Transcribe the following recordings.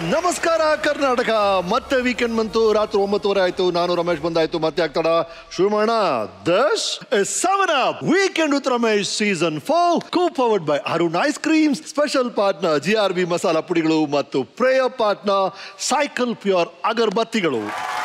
ನಮಸ್ಕಾರ ಕರ್ನಾಟಕ. ಮತ್ತೆ ವೀಕೆಂಡ್ ಬಂತು, ರಾತ್ರಿ 9:30 ಆಯ್ತು. ನಾನು ರಮೇಶ್ ಬಂದಾಯ್ತು. ಮತ್ತೆ ಆಗ್ತಾಡ ಶುರು ಮಾಡೋಣ. This is 7 Up Weekend with Ramesh Season 4, co-powered by Arun Ice Creams, special partner GRB masala ಪುಡಿಗಳು ಮತ್ತು ಪ್ರೇಯರ್ ಪಾರ್ಟ್ನರ್ ಸೈಕಲ್ ಪ್ಯೂರ್ ಅಗರಬತ್ತಿಗಳು.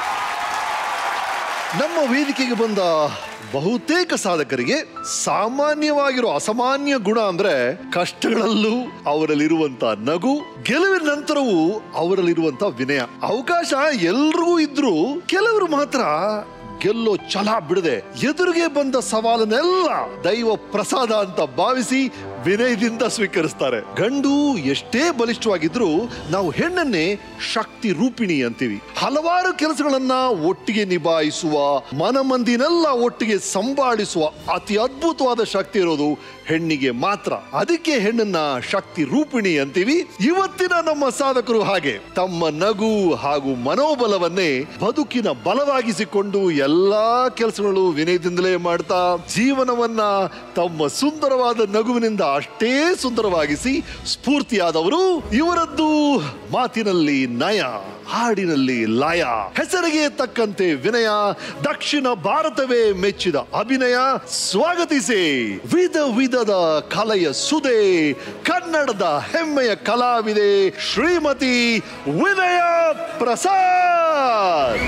ನಮ್ಮ ವೇದಿಕೆಗೆ ಬಂದ ಬಹುತೇಕ ಸಾಧಕರಿಗೆ ಸಾಮಾನ್ಯವಾಗಿರೋ ಅಸಾಮಾನ್ಯ ಗುಣ ಅಂದ್ರೆ ಕಷ್ಟಗಳಲ್ಲೂ ಅವರಲ್ಲಿರುವಂತ ನಗು, ಗೆಲುವಿನ ನಂತರವೂ ಅವರಲ್ಲಿರುವಂತ ವಿನಯ. ಅವಕಾಶ ಎಲ್ರಿಗೂ ಇದ್ರೂ ಕೆಲವರು ಮಾತ್ರ ಗೆಲ್ಲೋ ಛಲ ಬಿಡದೆ ಎದುರಿಗೆ ಬಂದ ಸವಾಲನ್ನೆಲ್ಲ ದೈವ ಪ್ರಸಾದ ಅಂತ ಭಾವಿಸಿ ವಿನಯದಿಂದ ಸ್ವೀಕರಿಸ್ತಾರೆ. ಗಂಡು ಎಷ್ಟೇ ಬಲಿಷ್ಠವಾಗಿದ್ರು ನಾವು ಹೆಣ್ಣನ್ನೇ ಶಕ್ತಿ ರೂಪಿಣಿ ಅಂತೀವಿ. ಹಲವಾರು ಕೆಲಸಗಳನ್ನ ಒಟ್ಟಿಗೆ ನಿಭಾಯಿಸುವ, ಮನಮಂದಿನೆಲ್ಲ ಒಟ್ಟಿಗೆ ಸಂಭಾಳಿಸುವ ಅತಿ ಅದ್ಭುತವಾದ ಶಕ್ತಿ ಇರೋದು ಹೆಣ್ಣಿಗೆ ಮಾತ್ರ. ಅದಕ್ಕೆ ಹೆಣ್ಣನ್ನ ಶಕ್ತಿ ರೂಪಿಣಿ ಅಂತೀವಿ. ಇವತ್ತಿನ ನಮ್ಮ ಸಾಧಕರು ಹಾಗೆ ತಮ್ಮ ನಗು ಹಾಗೂ ಮನೋಬಲವನ್ನೇ ಬದುಕಿನ ಬಲವಾಗಿಸಿಕೊಂಡು ಎಲ್ಲಾ ಕೆಲಸಗಳು ವಿನಯದಿಂದಲೇ ಮಾಡ್ತಾ ಜೀವನವನ್ನ ತಮ್ಮ ಸುಂದರವಾದ ನಗುವಿನಿಂದ ಅಷ್ಟೇ ಸುಂದರವಾಗಿಸಿ ಸ್ಫೂರ್ತಿಯಾದವರು. ಇವರದ್ದು ಮಾತಿನಲ್ಲಿ ನಯ, ಹಾಡಿನಲ್ಲಿ ಲಯ, ಹೆಸರಿಗೆ ತಕ್ಕಂತೆ ವಿನಯ, ದಕ್ಷಿಣ ಭಾರತವೇ ಮೆಚ್ಚಿದ ಅಭಿನಯ. ಸ್ವಾಗತಿಸಿ ವಿಧ ವಿಧದ ಕಲೆಯ ಸುದೆ, ಕನ್ನಡದ ಹೆಮ್ಮೆಯ ಕಲಾವಿದೆ ಶ್ರೀಮತಿ ವಿನಯ ಪ್ರಸಾದ್.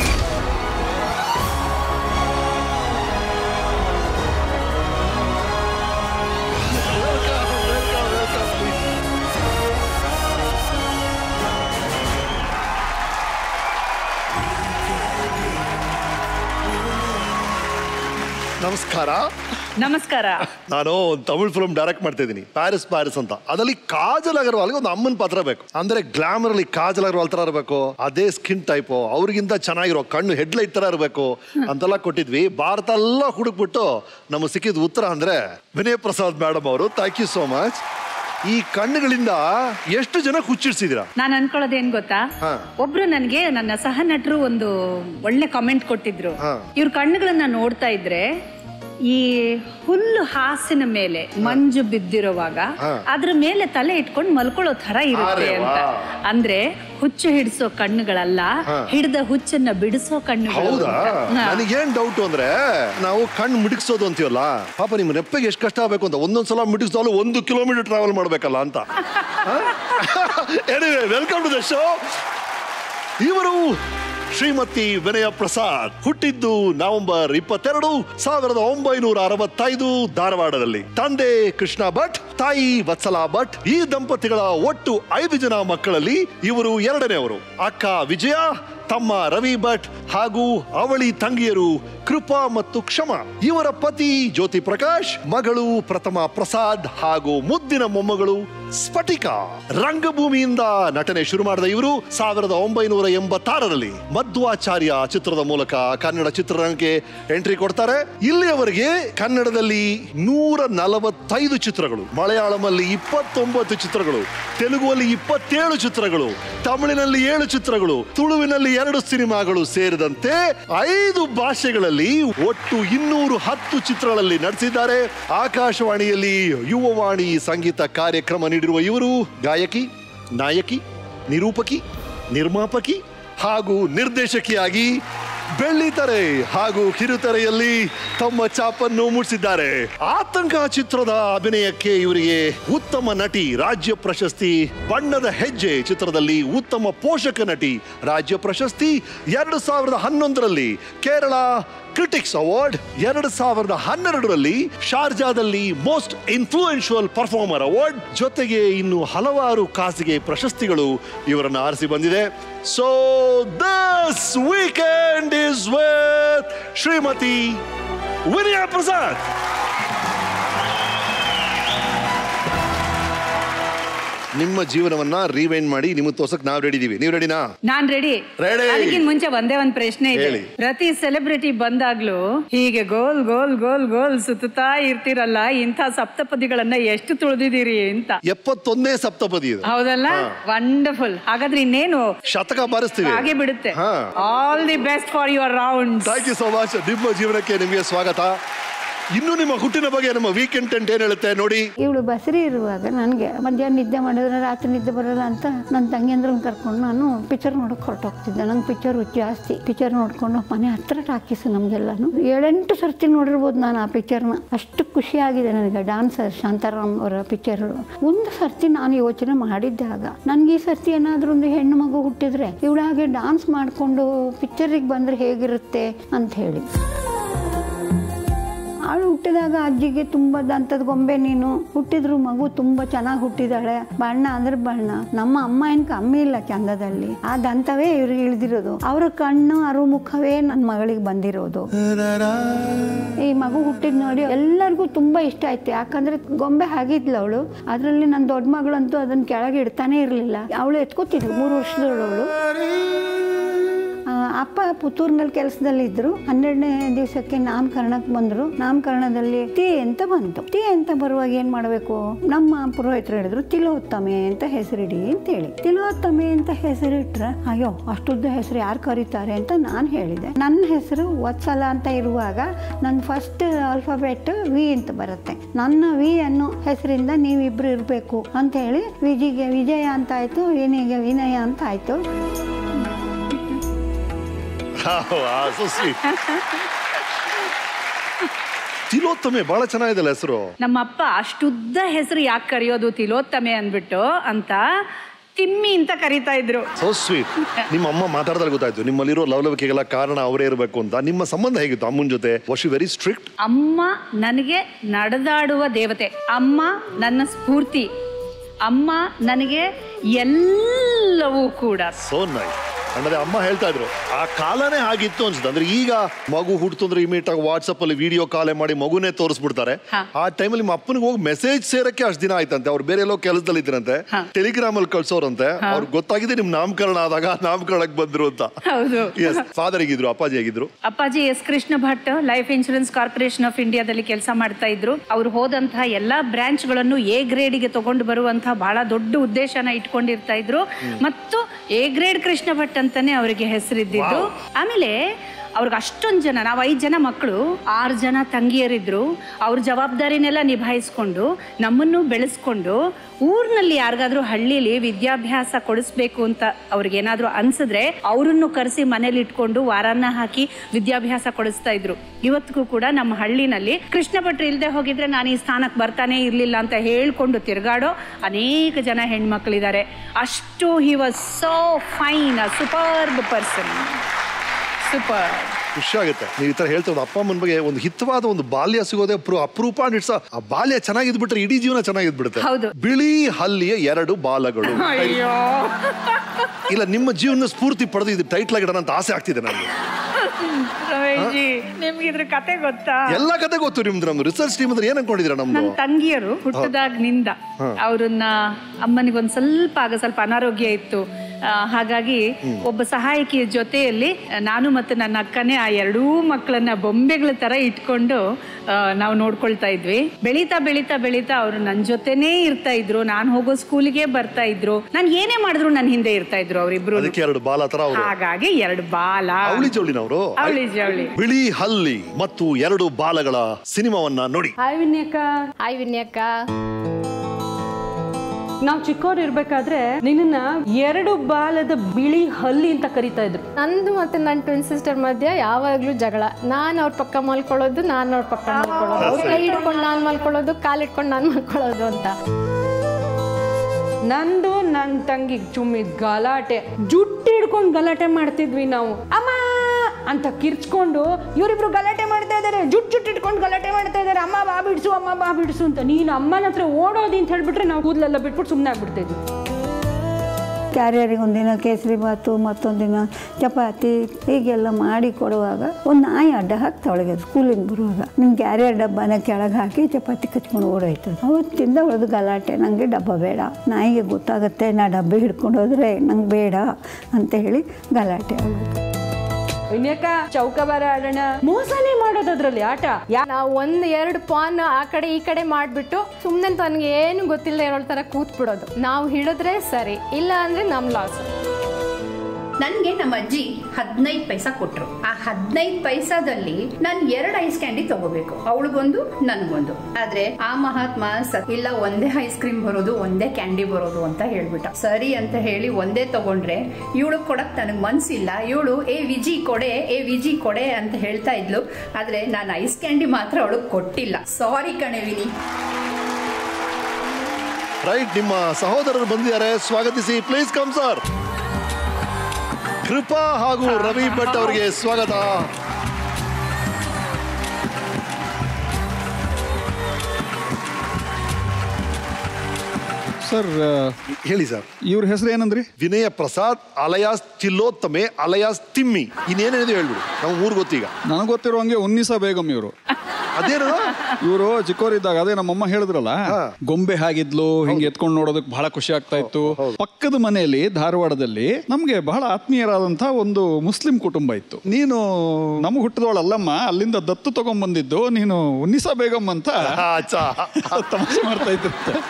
ನಮಸ್ಕಾರ. ನಮಸ್ಕಾರ. ನಾನು ಒಂದು ತಮಿಳ್ ಫಿಲ್ಮ್ ಡೈರೆಕ್ಟ್ ಮಾಡ್ತಾ ಇದ್ದೀನಿ, ಪ್ಯಾರಿಸ್ ಅಂತ. ಅದರಲ್ಲಿ ಕಾಜಲ್ ಅಗರ್ವಾಲ್ಗೆ ಒಂದು ಅಮ್ಮನ ಪಾತ್ರ ಬೇಕು. ಅಂದ್ರೆ ಗ್ಲಾಮರ್ ಅಲ್ಲಿ ಕಾಜಲ್ ಅಗರ್ವಾಲ್ ತರ ಇರಬೇಕು, ಅದೇ ಸ್ಕಿನ್ ಟೈಪು, ಅವ್ರಿಗಿಂತ ಚೆನ್ನಾಗಿರೋ ಕಣ್ಣು ಹೆಡ್ಲೈಟ್ ತರ ಇರಬೇಕು ಅಂತೆಲ್ಲ ಕೊಟ್ಟಿದ್ವಿ. ಭಾರತ ಎಲ್ಲ ಹುಡುಕ್ಬಿಟ್ಟು ನಮಗೆ ಸಿಕ್ಕಿದ ಉತ್ತರ ಅಂದ್ರೆ ವಿನಯ ಪ್ರಸಾದ್ ಮೇಡಮ್ ಅವರು. Thank you so much. ಈ ಕಣ್ಣುಗಳಿಂದ ಎಷ್ಟು ಜನ ಹುಚ್ಚಿಡ್ಸಿದೀರಾ? ನಾನು ಅನ್ಕೊಳ್ಳೋದೇನ್ ಗೊತ್ತಾ, ಒಬ್ರು ನನ್ಗೆ ನನ್ನ ಸಹ ನಟರು ಒಂದು ಒಳ್ಳೆ ಕಾಮೆಂಟ್ ಕೊಟ್ಟಿದ್ರು. ಇವ್ರ ಕಣ್ಣುಗಳನ್ನ ನೋಡ್ತಾ ಇದ್ರೆ ಈ ಹುಲ್ಲು ಹಾಸಿನ ಮೇಲೆ ಮಂಜು ಬಿದ್ದಿರುವಾಗ ಅದ್ರ ಮೇಲೆ ತಲೆ ಇಟ್ಕೊಂಡು ಮಲ್ಕೊಳ್ಳೋ ತರ ಇರುತ್ತೆ ಅಂತ. ಅಂದ್ರೆ ಹುಚ್ಚು ಹಿಡಿಸೋ ಕಣ್ಣುಗಳಲ್ಲ, ಹಿಡಿದ ಹುಚ್ಚನ್ನ ಬಿಡಿಸೋ ಕಣ್ಣುಗಳು. ನನಗೇನ್ ಡೌಟ್ ಅಂದ್ರೆ, ನಾವು ಕಣ್ಣು ಮಿಡಿಸೋದು ಅಂತೀವಲ್ಲ, ಪಾಪ ನಿಮ್ ರೆಪ್ಪೆಗೆ ಎಷ್ಟು ಕಷ್ಟ ಆಗ್ಬೇಕು ಅಂತ. ಒಂದೊಂದ್ಸಲ ಮಿಡಿಸಿದಾಲು 1 ಕಿಲೋಮೀಟರ್ ಟ್ರಾವೆಲ್ ಮಾಡ್ಬೇಕಲ್ಲ ಅಂತ. Anyway, welcome to the show. ಇವರು ಶ್ರೀಮತಿ ವಿನಯ ಪ್ರಸಾದ್. ಹುಟ್ಟಿದ್ದು ನವೆಂಬರ್ 22, 1965 ಧಾರವಾಡದಲ್ಲಿ. ತಂದೆ ಕೃಷ್ಣ ಭಟ್, ತಾಯಿ ವತ್ಸಲಾ ಭಟ್. ಈ ದಂಪತಿಗಳ ಒಟ್ಟು 5 ಜನ ಮಕ್ಕಳಲ್ಲಿ ಇವರು 2ನೇವರು. ಅಕ್ಕ ವಿಜಯ, ತಮ್ಮ ರವಿ ಭಟ್ ಹಾಗೂ ಅವಳಿ ತಂಗಿಯರು ಕೃಪಾ ಮತ್ತು ಕ್ಷಮ. ಇವರ ಪತಿ ಜ್ಯೋತಿ ಪ್ರಕಾಶ್, ಮಗಳು ಪ್ರಥಮ ಪ್ರಸಾದ್ ಹಾಗೂ ಮುದ್ದಿನ ಮೊಮ್ಮಗಳು ಸ್ಫಟಿಕ. ರಂಗಭೂಮಿಯಿಂದ ನಟನೆ ಶುರು ಮಾಡಿದ ಇವರು 1986ರಲ್ಲಿ ಮಧ್ವಾಚಾರ್ಯ ಚಿತ್ರದ ಮೂಲಕ ಕನ್ನಡ ಚಿತ್ರರಂಗಕ್ಕೆ ಎಂಟ್ರಿ ಕೊಡ್ತಾರೆ. ಇಲ್ಲಿಯವರೆಗೆ ಕನ್ನಡದಲ್ಲಿ 145 ಚಿತ್ರಗಳು, ಮಲಯಾಳಮಲ್ಲಿ 29 ಚಿತ್ರಗಳು, ತೆಲುಗುವಲ್ಲಿ 27 ಚಿತ್ರಗಳು, ತಮಿಳಿನಲ್ಲಿ 7 ಚಿತ್ರಗಳು, ತುಳುವಿನಲ್ಲಿ 2 ಸಿನಿಮಾಗಳು ಸೇರಿದಂತೆ 5 ಭಾಷೆಗಳಲ್ಲಿ ಒಟ್ಟು 210 ಚಿತ್ರಗಳಲ್ಲಿ ನಟಿಸಿದ್ದಾರೆ. ಆಕಾಶವಾಣಿಯಲ್ಲಿ ಯುವವಾಣಿ ಸಂಗೀತ ಕಾರ್ಯಕ್ರಮ ನೀಡಿರುವ ಇವರು ಗಾಯಕಿ, ನಾಯಕಿ, ನಿರೂಪಕಿ, ನಿರ್ಮಾಪಕಿ ಹಾಗೂ ನಿರ್ದೇಶಕಿಯಾಗಿ ಬೆಳ್ಳಿತೆರೆ ಹಾಗೂ ಕಿರುತೆರೆಯಲ್ಲಿ ತಮ್ಮ ಛಾಪನ್ನು ಮೂಡಿಸಿದ್ದಾರೆ. ಆತಂಕ ಚಿತ್ರದ ಅಭಿನಯಕ್ಕೆ ಇವರಿಗೆ ಉತ್ತಮ ನಟಿ ರಾಜ್ಯ ಪ್ರಶಸ್ತಿ, ಬಣ್ಣದ ಹೆಜ್ಜೆ ಚಿತ್ರದಲ್ಲಿ ಉತ್ತಮ ಪೋಷಕ ನಟಿ ರಾಜ್ಯ ಪ್ರಶಸ್ತಿ, 2011ರಲ್ಲಿ ಕೇರಳ ಕ್ರಿಟಿಕ್ಸ್ ಅವಾರ್ಡ್, 2012ರಲ್ಲಿ ಶಾರ್ಜಾದಲ್ಲಿ ಮೋಸ್ಟ್ ಇನ್ಫ್ಲೂಯೆನ್ಷಿಯಲ್ ಪರ್ಫಾರ್ಮರ್ ಅವಾರ್ಡ್, ಜೊತೆಗೆ ಇನ್ನು ಹಲವಾರು ಖಾಸಗಿ ಪ್ರಶಸ್ತಿಗಳು ಇವರನ್ನು ಆರಿಸಿ ಬಂದಿದೆ. So this weekend is with Shrimati Vinaya Prasad. ನಿಮ್ಮ ಜೀವನವನ್ನ ರಿವೈಂಡ್ ಮಾಡಿ ನಿಮಗೆ ತೋರ್ಸಕ್ ನಾವು ರೆಡಿ ಇದೀವಿ. ನೀವು ರೆಡಿನಾ? ನಾನ್ ರೆಡಿ. ಅದಕ್ಕಿಂತ ಮುಂಚೆ ಒಂದೇ ಒಂದು ಪ್ರಶ್ನೆ ಇದೆ. ಪ್ರತಿ ಸೆಲೆಬ್ರಿಟಿ ಬಂದಾಗ್ಲೂ ಹೀಗೆ ಗೋಲ್ ಗೋಲ್ ಗೋಲ್ ಗೋಲ್ ಸುತ್ತಾ ಇರ್ತಿರಲ್ಲ, ಇಂಥ ಸಪ್ತಪದಿಗಳನ್ನ ಎಷ್ಟು ತುಳಿದಿದ್ದೀರಿ ಅಂತ. 71ನೇ ಸಪ್ತಪದಿ ಇದು. ಹೌದಲ್ಲ? ವಂಡರ್ಫುಲ್. ಹಾಗಾದ್ರೆ ಇನ್ನೇನು ಶತಕ ಬಾರಿಸ್ತೀವಿ. ಹಾಗೆ ಬಿಡುತ್ತೆ. All the best for your round. Thank you so much. ನಿಮ್ಮ ಜೀವನಕ್ಕೆ ನಿಮಗೆ ಸ್ವಾಗತ. ಇನ್ನು ನಿಮ್ಮ ಹುಟ್ಟಿನ ಬಗ್ಗೆ ನಮ್ಮ ವೀಕೆಂಡ್ ಟೆಂಟ್ ಏನ್ ಹೇಳುತ್ತೆ ನೋಡಿ. ಇವಳು ಬಸರಿ ಇರುವಾಗ ನನಗೆ ಮಧ್ಯಾಹ್ನ ನಿದ್ದೆ ಮಾಡಿದ್ರೆ ರಾತ್ರಿ ನಿದ್ದೆ ಬರಲ್ಲ ಅಂತ ನನ್ನ ತಂಗಿಯಂದ್ರನ್ನ ಕರ್ಕೊಂಡು ನಾನು ಪಿಕ್ಚರ್ ನೋಡೋಕೆ ಹೊರಟೋಗ್ತಿದ್ದೆ. ನಂಗೆ ಪಿಕ್ಚರ್ ಜಾಸ್ತಿ. ಪಿಕ್ಚರ್ ನೋಡ್ಕೊಂಡು ಮನೆ ಹತ್ರ ಟಾಕೀಸು ನಮಗೆಲ್ಲನು 7-8 ಸರ್ತಿ ನೋಡಿರ್ಬೋದು ನಾನು ಆ ಪಿಕ್ಚರ್ನ. ಅಷ್ಟು ಖುಷಿಯಾಗಿದೆ ನನಗೆ. ಡಾನ್ಸರ್ ಶಾಂತಾರಾಮ್ ಅವರ ಪಿಕ್ಚರ್. ಒಂದು ಸರ್ತಿ ನಾನು ಯೋಚನೆ ಮಾಡಿದ್ದೆ ಆಗ, ನನಗೆ ಈ ಸರ್ತಿ ಏನಾದರೂ ಒಂದು ಹೆಣ್ಣು ಮಗು ಹುಟ್ಟಿದ್ರೆ ಇವಳ ಹಾಗೆ ಡಾನ್ಸ್ ಮಾಡಿಕೊಂಡು ಪಿಕ್ಚರಿಗೆ ಬಂದರೆ ಹೇಗಿರುತ್ತೆ ಅಂತ ಹೇಳಿ. ಅವಳು ಹುಟ್ಟಿದಾಗ ಅಜ್ಜಿಗೆ ತುಂಬ ದಂತದ ಗೊಂಬೆ, ನೀನು ಹುಟ್ಟಿದ್ರು ಮಗು ತುಂಬ ಚೆನ್ನಾಗಿ ಹುಟ್ಟಿದಾಳೆ, ಬಣ್ಣ ಅಂದ್ರೆ ಬಣ್ಣ. ನಮ್ಮ ಅಮ್ಮ ಏನು ಕಮ್ಮಿ ಇಲ್ಲ ಚಂದದಲ್ಲಿ. ಆ ದಂತವೇ ಇವ್ರಿಗೆ ಇಳಿದಿರೋದು. ಅವ್ರ ಕಣ್ಣು ಅರು ಮುಖವೇ ನನ್ನ ಮಗಳಿಗೆ ಬಂದಿರೋದು. ಈ ಮಗು ಹುಟ್ಟಿದ್ ನೋಡಿ ಎಲ್ಲರಿಗೂ ತುಂಬ ಇಷ್ಟ ಆಯ್ತು. ಯಾಕಂದ್ರೆ ಗೊಂಬೆ ಆಗಿದ್ಲು ಅವಳು. ಅದರಲ್ಲಿ ನನ್ನ ದೊಡ್ಡ ಮಗಳಂತೂ ಅದನ್ನ ಕೆಳಗೆ ಇಡ್ತಾನೆ ಇರಲಿಲ್ಲ. ಅವಳು ಎತ್ಕೋತಿದ್ಲು. 3 ವರ್ಷದವಳು. ಅಪ್ಪ ಪುತ್ತೂರಿನಲ್ಲಿ ಕೆಲಸದಲ್ಲಿದ್ದರು. 12ನೇ ದಿವಸಕ್ಕೆ ನಾಮಕರಣಕ್ಕೆ ಬಂದರು. ನಾಮಕರಣದಲ್ಲಿ ತಿ ಅಂತ ಬಂತು. ತಿ ಅಂತ ಬರುವಾಗ ಏನು ಮಾಡಬೇಕು, ನಮ್ಮ ಪುರೋಹಿತರು ಹೇಳಿದ್ರು ತಿಲೋತ್ತಮೆ ಅಂತ ಹೆಸರಿಡಿ ಅಂತೇಳಿ. ತಿಲೋತ್ತಮೆ ಅಂತ ಹೆಸರಿಟ್ರೆ ಅಯ್ಯೋ ಅಷ್ಟುದ್ದ ಹೆಸರು ಯಾರು ಕರೀತಾರೆ ಅಂತ ನಾನು ಹೇಳಿದೆ. ನನ್ನ ಹೆಸರು ವತ್ಸಲ ಅಂತ ಇರುವಾಗ ನನ್ನ ಫಸ್ಟ್ ಆಲ್ಫಾಬೆಟ್ ವಿ ಅಂತ ಬರುತ್ತೆ. ನನ್ನ ವಿ ಅನ್ನೋ ಹೆಸರಿಂದ ನೀವಿಬ್ರು ಇರಬೇಕು ಅಂತ ಹೇಳಿ ವಿಜಿಗೆ ವಿಜಯ ಅಂತ ಆಯ್ತು, ವಿನಿಗೆ ವಿನಯ ಅಂತ ಆಯ್ತು. ತಿಲೋತ್ತಮೆ ಬಹಳ ಚೆನ್ನಾಗಿದೆ ಹೆಸರು. ನಮ್ಮಪ್ಪ ಅಷ್ಟುದ್ದ ಹೆಸರು ಯಾಕೆ ಕರೆಯೋದು ತಿಲೋತ್ತಮೆ ಅಂದ್ಬಿಟ್ಟು ಅಂತ ತಿಮ್ಮಿ ಅಂತ ಕರೀತಾ ಇದ್ರು. So sweet. ನಿಮ್ಮ ಅಮ್ಮ ಮಾತಾಡಿದ್ರೆ ಗೊತ್ತಾಯ್ತು ನಿಮ್ಮಲ್ಲಿರೋ ಲವಲವಿಕೆಗೆಲ್ಲ ಕಾರಣ ಅವರೇ ಇರಬೇಕು ಅಂತ. ನಿಮ್ಮ ಸಂಬಂಧ ಹೇಗಿತ್ತು ಅಮ್ಮನ ಜೊತೆ? Was she very strict? ಅಮ್ಮ ನನಗೆ ನಡೆದಾಡುವ ದೇವತೆ. ಅಮ್ಮ ನನ್ನ ಸ್ಫೂರ್ತಿ. ಅಮ್ಮ ನನಗೆ ಎಲ್ಲವೂ ಕೂಡ. So nice. ಅಂದ್ರೆ ಅಮ್ಮ ಹೇಳ್ತಾ ಇದ್ರು ಆ ಕಾಲನೇ ಆಗಿತ್ತು ಅನ್ಸುತ್ತೆ. ಅಂದ್ರೆ ಈಗ ಮಗು ಹುಟ್ಟುತ್ತಂದ್ರೆ ಇಮಿಡಿಯೇಟ್ ಆಗಿ ವಾಟ್ಸಪ್ ಅಲ್ಲಿ ವಿಡಿಯೋ ಕಾಲ್ ಮಾಡಿ ಮಗುನೇ ತೋರಿಸ್ಬಿಡ್ತಾರೆ. ಆ ಟೈಮಲ್ಲಿ ನಿಮ್ಮ ಅಪ್ಪನಿಗೆ ಹೋಗಿ ಮೆಸೇಜ್ ಸೇರಕ್ಕೆ ಅಷ್ಟು ದಿನ ಆಯ್ತಂತೆ. ಅವ್ರು ಬೇರೆ ಎಲ್ಲೋ ಕೆಲಸದಲ್ಲಿ ಇದ್ರಂತೆ. ಟೆಲಿಗ್ರಾಮ್ ಅಲ್ಲಿ ಕಳ್ಸೋರಂತೆ. ಅವ್ರಿಗೆ ಗೊತ್ತಾಗಿದೆ ನಿಮ್ ನಾಮಕರಣ ಆದಾಗ ನಾಮಕರಣಕ್ಕೆ ಬಂದ್ರು ಅಂತ. ಎಸ್. ಫಾದರ್ ಹೇಗಿದ್ರು? ಅಪ್ಪಾಜಿ ಹೇಗಿದ್ರು? ಅಪ್ಪಾಜಿ S Krishna Bhat life insurance corporation of ಇಂಡಿಯಾದಲ್ಲಿ ಕೆಲಸ ಮಾಡ್ತಾ ಇದ್ರು. ಅವ್ರು ಹೋದಂತಹ ಎಲ್ಲಾ ಬ್ರಾಂಚ್ ಗಳನ್ನು ಎ ಗ್ರೇಡ್ಗೆ ತಗೊಂಡು ಬರುವಂತಹ ಬಹಳ ದೊಡ್ಡ ಉದ್ದೇಶನ ಇಟ್ಕೊಂಡಿರ್ತಾ ಇದ್ರು. ಮತ್ತು ಎ ಗ್ರೇಡ್ ಕೃಷ್ಣ ಭಟ್ ಅಂತಾನೆ ಅವರಿಗೆ ಹೆಸರಿದ್ದಿದ್ದು. ಆಮೇಲೆ ಅವ್ರಿಗೆ ಅಷ್ಟೊಂದು ಜನ, ನಾವು 5 ಜನ ಮಕ್ಕಳು, 6 ಜನ ತಂಗಿಯರಿದ್ರು. ಅವ್ರ ಜವಾಬ್ದಾರಿನೆಲ್ಲ ನಿಭಾಯಿಸ್ಕೊಂಡು ನಮ್ಮನ್ನು ಬೆಳೆಸ್ಕೊಂಡು ಊರಿನಲ್ಲಿ ಯಾರಿಗಾದ್ರೂ ಹಳ್ಳಿಲಿ ವಿದ್ಯಾಭ್ಯಾಸ ಕೊಡಿಸ್ಬೇಕು ಅಂತ ಅವ್ರಿಗೇನಾದ್ರೂ ಅನ್ಸಿದ್ರೆ ಅವರನ್ನು ಕರೆಸಿ ಮನೇಲಿ ಇಟ್ಕೊಂಡು ವಾರಾನ್ನ ಹಾಕಿ ವಿದ್ಯಾಭ್ಯಾಸ ಕೊಡಿಸ್ತಾ ಇದ್ರು. ಇವತ್ತಿಗೂ ಕೂಡ ನಮ್ಮ ಹಳ್ಳಿನಲ್ಲಿ ಕೃಷ್ಣ ಭಟ್ರು ಇಲ್ಲದೆ ಹೋಗಿದ್ರೆ ನಾನು ಈ ಸ್ಥಾನಕ್ಕೆ ಬರ್ತಾನೆ ಇರ್ಲಿಲ್ಲ ಅಂತ ಹೇಳ್ಕೊಂಡು ತಿರ್ಗಾಡೋ ಅನೇಕ ಜನ ಹೆಣ್ಮಕ್ಳಿದ್ದಾರೆ. ಅಷ್ಟು he was so fine, superb person. Super. ಖುಷಿ ಆಗುತ್ತೆ ನೀವು ಈ ತರ ಹೇಳ್ತಾ. ಅಪ್ಪ ಅಮ್ಮನ ಬಗ್ಗೆ ಒಂದು ಹಿತವಾದ ಒಂದು ಬಾಲ್ಯ ಸಿಗೋದೇ ಅಪರೂಪ. ಆ ಬಾಲ್ಯ ಚೆನ್ನಾಗಿದ್ಬಿಟ್ರೆ ಇಡೀ ಜೀವನ ಚೆನ್ನಾಗಿದ್ಬಿಡುತ್ತೆ. ಬಿಳಿ ಹಲ್ಲಿಯ 2 ಬಾಲಗಳು. ಇಲ್ಲ ನಿಮ್ಮ ಜೀವನ ಸ್ಫೂರ್ತಿ ಪಡೆದು ಇದು ಟೈಟ್ಲ್ ಆಗಿಡೋಣ ಅಂತ ಆಸೆ ಆಗ್ತಿದೆ ನನಗೆ. ನಿಮ್ಗೆ ಇದ್ರ ಕತೆ ಗೊತ್ತಾ? ಎಲ್ಲ ಕತೆ ಗೊತ್ತು ನಿಮ್ದು. ನಮ್ದು ರಿಸರ್ಚ್ ಟೀಮ್ ಅಂದ್ರೆ ಏನ್ ಅನ್ಕೊಂಡಿದ್ದೀರಾ? ನಮ್ದು ನನ್ನ ತಂಗಿಯರು ಹುಟ್ಟದಾಗಿನಿಂದ ಅವ್ರನ್ನ ಅಮ್ಮನಿಗೊಂದು ಸ್ವಲ್ಪ ಅನಾರೋಗ್ಯ ಇತ್ತು. ಹಾಗಾಗಿ ಒಬ್ಬ ಸಹಾಯಕಿಯ ಜೊತೆಯಲ್ಲಿ ನಾನು ಮತ್ತು ನನ್ನ ಅಕ್ಕನೇ ಆ 2 ಮಕ್ಕಳನ್ನ ಬೊಂಬೆಗಳ ತರ ಇಟ್ಕೊಂಡು ನಾವು ನೋಡ್ಕೊಳ್ತಾ ಇದ್ವಿ. ಬೆಳೀತಾ ಬೆಳೀತಾ ಬೆಳೀತಾ ಅವರು ನನ್ನ ಜೊತೆನೇ ಇರ್ತಾ ಇದ್ರು. ನಾನು ಹೋಗೋ ಸ್ಕೂಲಿಗೆ ಬರ್ತಾ ಇದ್ರು. ನಾನು ಏನೇ ಮಾಡಿದ್ರು ನನ್ನ ಹಿಂದೆ ಇರ್ತಾ ಇದ್ರು ಅವರಿಬ್ರು. ಹಾಗಾಗಿ 2 ಬಾಲ. ಅವಳಿ ಜವಳಿನವರು. ಬಿಳಿ ಹಲ್ಲಿ ಮತ್ತು 2 ಬಾಲಗಳ ಸಿನಿಮಾವನ್ನ ನೋಡಿ. ಹಾಯ್ ವಿನ್ಯಕ್ಕ. ಹಾಯ್ ವಿನ್ಯಕ್ಕ. ನಾವು ಚಿಕ್ಕವ್ರು ಇರ್ಬೇಕಾದ್ರೆ ನಿನ್ನ 2 ಬಾಲದ ಬಿಳಿ ಹಲ್ಲಿ ಅಂತ ಕರಿತಾ ಇದ್ರು. ನಂದು ಮತ್ತೆ ನನ್ನ ಟ್ವಿನ್ ಸಿಸ್ಟರ್ ಮಧ್ಯ ಯಾವಾಗ್ಲೂ ಜಗಳ. ನಾನು ಅವ್ರ ಪಕ್ಕ ಮಲ್ಕೊಳ್ಳೋದು, ನಾನು ಅವ್ರ ಪಕ್ಕ ಮಲ್ಕೊಳ್ಳೋದು, ಅವ್ರ ಕೈ ಹಿಡ್ಕೊಂಡು ನಾನು ಮಲ್ಕೊಳ್ಳೋದು, ಕಾಲಿಟ್ಕೊಂಡು ನಾನು ಮಲ್ಕೊಳ್ಳೋದು ಅಂತ. ನಂದು ನನ್ನ ತಂಗಿ ಚುಮ್ಮಿದ್ ಗಲಾಟೆ. ಜುಟ್ಟು ಹಿಡ್ಕೊಂಡು ಗಲಾಟೆ ಮಾಡ್ತಿದ್ವಿ ನಾವು. ಅಮ್ಮ ಅಂತ ಕಿರ್ಚ್ಕೊಂಡು ಇವರಿಬ್ರು ಗಲಾಟೆ ಮಾಡ್ತಾ ಇದಾರೆ, ಜುಟ್ಟು ಇಟ್ಕೊಂಡು ಗಲಾಟೆ ಮಾಡ್ತಾ ಇದಾರೆ. ಅಮ್ಮ ಬಾ ಬಿಡ್ಸು, ಅಮ್ಮ ಬಾ ಬಿಡ್ಸು ಅಂತ. ನೀನು ಅಮ್ಮನ ಹತ್ರ ಓಡೋದಿ ಅಂತ ಹೇಳ್ಬಿಟ್ರೆ ನಾವು ಕೂದಲೆಲ್ಲ ಬಿಟ್ಬಿಟ್ಟು ಸುಮ್ಮನೆ ಆಗ್ಬಿಡ್ತಿದ್ವಿ. ಕ್ಯಾರಿಯರಿಗೆ ಒಂದಿನ ಕೇಸರಿ ಬಾತು, ಮತ್ತೊಂದು ದಿನ ಚಪಾತಿ ಹೀಗೆಲ್ಲ ಮಾಡಿ ಕೊಡುವಾಗ ಒಂದು ನಾಯಿ ಅಡ್ಡ ಹಾಕ್ತಾವಳಿಗೆ ಸ್ಕೂಲಿಂದ ಬರುವಾಗ. ನಿಮ್ಮ ಕ್ಯಾರಿಯರ್ ಡಬ್ಬನ ಕೆಳಗೆ ಹಾಕಿ ಚಪಾತಿ ಕಚ್ಕೊಂಡು ಓಡೋಯ್ತದೆ. ಅವತ್ತಿಂದ ಅವಳದು ಗಲಾಟೆ. ನನಗೆ ಡಬ್ಬ ಬೇಡ, ನಾಯಿಗೆ ಗೊತ್ತಾಗುತ್ತೆ ನಾ ಡಬ್ಬೆ ಹಿಡ್ಕೊಂಡು ಹೋದ್ರೆ ನಂಗೆ ಬೇಡ ಅಂತ ಹೇಳಿ ಗಲಾಟೆ ಆಗೋದು. ವಿನ್ಯಕ್ಕ ಚೌಕಬಾರ ಆಡೋಣ. ಮೋಸನೇ ಮಾಡೋದ್ರಲ್ಲಿ ಆಟ. ನಾವು 1-2 ಪಾನ್ ಆ ಕಡೆ ಈ ಕಡೆ ಮಾಡ್ಬಿಟ್ಟು ಸುಮ್ಮನೆ ತನಗೆ ಏನು ಗೊತ್ತಿಲ್ಲ ಇರೋ ತರ ಕೂತ್ ಬಿಡೋದು. ನಾವು ಹಿಡಿದ್ರೆ ಸರಿ, ಇಲ್ಲ ಅಂದ್ರೆ ನಮ್ ಲಾಸ್. ನನ್ಗೆ ನಮ್ಮ ಅಜ್ಜಿ 15 ಪೈಸಾ ಕೊಟ್ರು. ಆ 15 ಪೈಸಾದಲ್ಲಿ ನಾನು 2 ಐಸ್ ಕ್ಯಾಂಡಿ ತಗೋಬೇಕು, ಅವಳಿಗೊಂದು ನನ್ಗೊಂದು. ಆದ್ರೆ ಆ ಮಹಾತ್ಮ ಇಲ್ಲ, ಒಂದೇ ಐಸ್ ಕ್ರೀಮ್ ಬರೋದು, ಒಂದೇ ಕ್ಯಾಂಡಿ ಬರೋದು ಅಂತ ಹೇಳ್ಬಿಟ್ಟ. ಸರಿ ಅಂತ ಹೇಳಿ ಒಂದೇ ತಗೊಂಡ್ರೆ ಇವಳು ಕೊಡಕ್ ನನಗ್ ಮನ್ಸಿಲ್ಲ. ಇವಳು ಏ ವಿಜಿ ಕೊಡೆ ಅಂತ ಹೇಳ್ತಾ ಇದ್ಲು. ಆದ್ರೆ ನಾನು ಐಸ್ ಕ್ಯಾಂಡಿ ಮಾತ್ರ ಅವಳು ಕೊಟ್ಟಿಲ್ಲ. ಸಾರಿ ಕಣೆ ವಿನಿ. ರೈಟ್, ನಿಮ್ಮ ಸಹೋದರರು ಬಂದಿದ್ದಾರೆ, ಸ್ವಾಗತಿಸಿ. Please come sir. ಕೃಪಾ ಹಾಗೂ ರವಿ ಭಟ್ ಅವರಿಗೆ ಸ್ವಾಗತ. ಸರ್ ಹೇಳಿ ಸರ್. ಇವ್ರ ಹೆಸರು ಏನಂದ್ರಿ? ವಿನಯ ಪ್ರಸಾದ್ ಅಲಯಾಸ್ ತಿಲೋತ್ತಮೆ ಅಲಯಾಸ್ ತಿಮ್ಮಿ. ಇನ್ನೇನೇನಿದೆ ಹೇಳ್ಬಿಡು, ನಾವು 3 ಗೊತ್ತೀಗ. ನನಗೆ ಗೊತ್ತಿರೋ ಹಂಗೆ ಉನ್ನಿಸಾ ಬೇಗಂ ಇವರು. ಅದೇನು ಇವರು ಚಿಕ್ಕವರಿದ್ದಾಗ, ಅದೇ ನಮ್ಮಮ್ಮ ಹೇಳಿದ್ರಲ್ಲ, ಗೊಂಬೆ ಹಾಗಿದ್ಲು, ಹಿಂಗೆ ಎತ್ಕೊಂಡು ನೋಡೋದಕ್ಕೆ ಬಹಳ ಖುಷಿ ಆಗ್ತಾ ಇತ್ತು. ಪಕ್ಕದ ಮನೆಯಲ್ಲಿ ಧಾರವಾಡದಲ್ಲಿ ನಮ್ಗೆ ಬಹಳ ಆತ್ಮೀಯರಾದಂತ ಒಂದು ಮುಸ್ಲಿಂ ಕುಟುಂಬ ಇತ್ತು. ನೀನು ನಮ್ಗೆ ಹುಟ್ಟಿದವಳಲ್ಲಮ್ಮ, ಅಲ್ಲಿಂದ ದತ್ತು ತಗೊಂಡ್ಬಂದಿದ್ದು ನೀನು ಉನ್ನಿಸಾ ಬೇಗಂ ಅಂತ ತಮಾಷೆ ಮಾಡ್ತಾ ಇತ್ತು.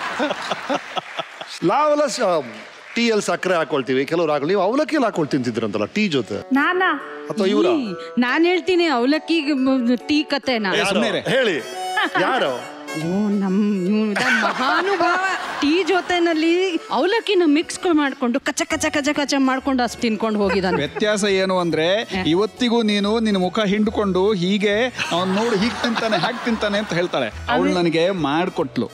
ನಾವೆಲ್ಲ ಟೀ ಅಲ್ಲಿ ಸಕ್ಕರೆ ಹಾಕೊಳ್ತೀವಿ, ಕೆಲವ್ರು ಹಾಕೊಳ್ಳಿ. ನೀವು ಅವಲಕ್ಕಿಯಲ್ಲಿ ಹಾಕೊಳ್ ತಿಂತಿದ್ರಂತಲ್ಲ ಟೀ ಜೊತೆ, ನಾನಾ ಅಥವಾ ಇವರ? ನಾನ್ ಹೇಳ್ತೀನಿ ಅವಲಕ್ಕಿ ಟೀ ಕತೆನಾ. ಹೇಳಿ ಯಾರು? ಮಹಾನುಭಾವ ಟೀ ಜೊತೆನಲ್ಲಿ ಅವಲಕ್ಕಿನ ಮಿಕ್ಸ್ ಮಾಡ್ಕೊಂಡು ಕಚ ಕಚ ಕಚ ಕಚ ಮಾಡ್ಕೊಂಡು ಅಷ್ಟು ತಿನ್ಕೊಂಡು ಹೋಗಿದ್ದಾನೆ. ವ್ಯತ್ಯಾಸ ಏನು ಅಂದ್ರೆ, ಇವತ್ತಿಗೂ ನೀನು ನಿನ್ನ ಮುಖ ಹಿಂಡ್ಕೊಂಡು ಹೀಗೆ ಅವ್ನು ನೋಡಿ ಹೀಗೆ ತಿಂತಾನೆ ಹಾಗೆ ತಿಂತಾನೆ ಅಂತ ಹೇಳ್ತಾಳೆ. ಅವಳು ನನಗೆ ಮಾಡ್ಕೊಟ್ಲು.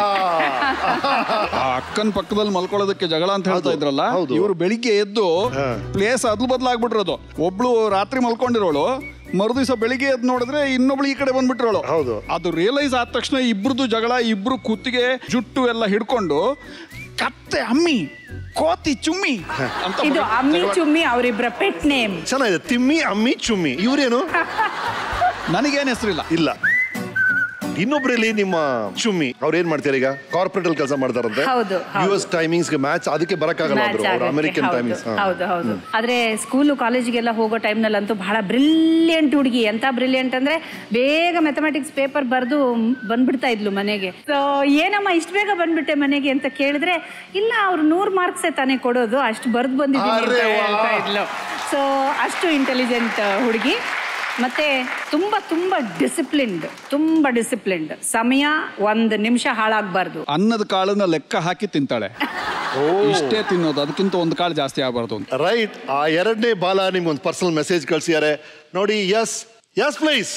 ಅಕ್ಕನ ಪಕ್ಕದಲ್ಲಿ ಮಲ್ಕೊಳ್ಳೋದಕ್ಕೆ ಜಗಳ ಅಂತ ಹೇಳ್ತಾ ಇದ್ರಲ್ಲ, ಇವ್ರು ಬೆಳಿಗ್ಗೆ ಎದ್ದು ಪ್ಲೇಸ್ ಅದ್ಲು ಬದಲಾಗ್ಬಿಟ್ಟಿರೋದು. ಒಬ್ಳು ರಾತ್ರಿ ಮಲ್ಕೊಂಡಿರೋಳು, ಮರುದಿವಸ ಬೆಳಿಗ್ಗೆ ಎದ್ದು ನೋಡಿದ್ರೆ ಇನ್ನೊಬ್ಳು ಈ ಕಡೆ ಬಂದ್ಬಿಟ್ರೋಳು. ಅದು ರಿಯಲೈಸ್ ಆದ ತಕ್ಷಣ ಇಬ್ರದ್ದು ಜಗಳ. ಇಬ್ರು ಕುತ್ತಿಗೆ ಜುಟ್ಟು ಎಲ್ಲ ಹಿಡ್ಕೊಂಡು ಕತ್ತೆ ಅಮ್ಮಿ ಕೋತಿ ಚುಮ್ಮಿ ಅಂತ. ಇದು ಅಮ್ಮಿ ಚುಮ್ಮಿ ಅವರಿಬ್ಬರ ಪೆಟ್ ನೇಮ್. ಚೆನ್ನಾಗಿದೆ, ತಿಮ್ಮಿ ಅಮ್ಮಿ ಚುಮ್ಮಿ. ಇವ್ರೇನು? ನನಗೇನು ಹೆಸರಿಲ್ಲ. ಇಲ್ಲ. ಇನ್ನೊಬ್ರಲ್ಲಿ ನಿಮ್ಮ ಚುಮ್ಮಿ ಅವ್ರು ಏನ್ ಮಾಡ್ತಾರೆ ಈಗ? ಕಾರ್ಪೊರೇಟ್ ಅಲ್ಲಿ ಕೆಲಸ ಮಾಡ್ತಾರಂತೆ. US ಟೈಮಿಂಗ್ಸ್ ಮ್ಯಾಚ್, ಅದಕ್ಕೆ ಬರಕ್ಕಾಗಲ್ಲ ಅವರು, ಅಮೆರಿಕನ್ ಟೈಮಿಂಗ್ಸ್. ಹೌದು. ಆದ್ರೆ ಸ್ಕೂಲು ಕಾಲೇಜಿಗೆಲ್ಲ ಹೋಗೋ ಟೈಮ್ನಲ್ಲಂತೂ ಬಹಳ ಬ್ರಿಲಿಯಂಟ್ ಹುಡುಗಿ. ಎಂತ ಬ್ರಿಲಿಯಂಟ್ ಅಂದ್ರೆ ಬೇಗ ಮ್ಯಾಥಮೆಟಿಕ್ಸ್ ಪೇಪರ್ ಬರೆದು ಬಂದ್ಬಿಡ್ತಾ ಇದ್ಲು ಮನೆಗೆ. ಸೊ ಏನಮ್ಮ ಇಷ್ಟು ಬೇಗ ಬಂದ್ಬಿಟ್ಟೆ ಮನೆಗೆ ಅಂತ ಕೇಳಿದ್ರೆ, ಇಲ್ಲ ಅವ್ರು 100 ಮಾರ್ಕ್ಸೇ ತಾನೇ ಕೊಡೋದು, ಅಷ್ಟು ಬರ್ದು ಬಂದಿದ್ದೀನಿ ಅಂತ ಹೇಳ್ತಾ ಇದ್ಲು. ಸೊ ಅಷ್ಟು ಇಂಟೆಲಿಜೆಂಟ್ ಹುಡುಗಿ. ಮತ್ತೆ ತುಂಬಾ ಡಿಸಿಪ್ಲಿನ್ಡ್. ಸಮಯ 1 ನಿಮಿಷ ಹಾಳಾಗಬಾರ್ದು. ಅನ್ನದ ಕಾಳನ್ನ ಲೆಕ್ಕ ಹಾಕಿ ತಿಂತಾಳೆ. ಇಷ್ಟೇ ತಿನ್ನೋದು, ಅದಕ್ಕಿಂತ 1 ಕಾಳು ಜಾಸ್ತಿ ಆಗಬಾರ್ದು ಅಂತ. ರೈಟ್. ಆ 2ನೇ ಬಾಲ ನಿಮ್ಗೊಂದು ಪರ್ಸನಲ್ ಮೆಸೇಜ್ ಕಳ್ಸಿದ್ದಾರೆ ನೋಡಿ. Yes please.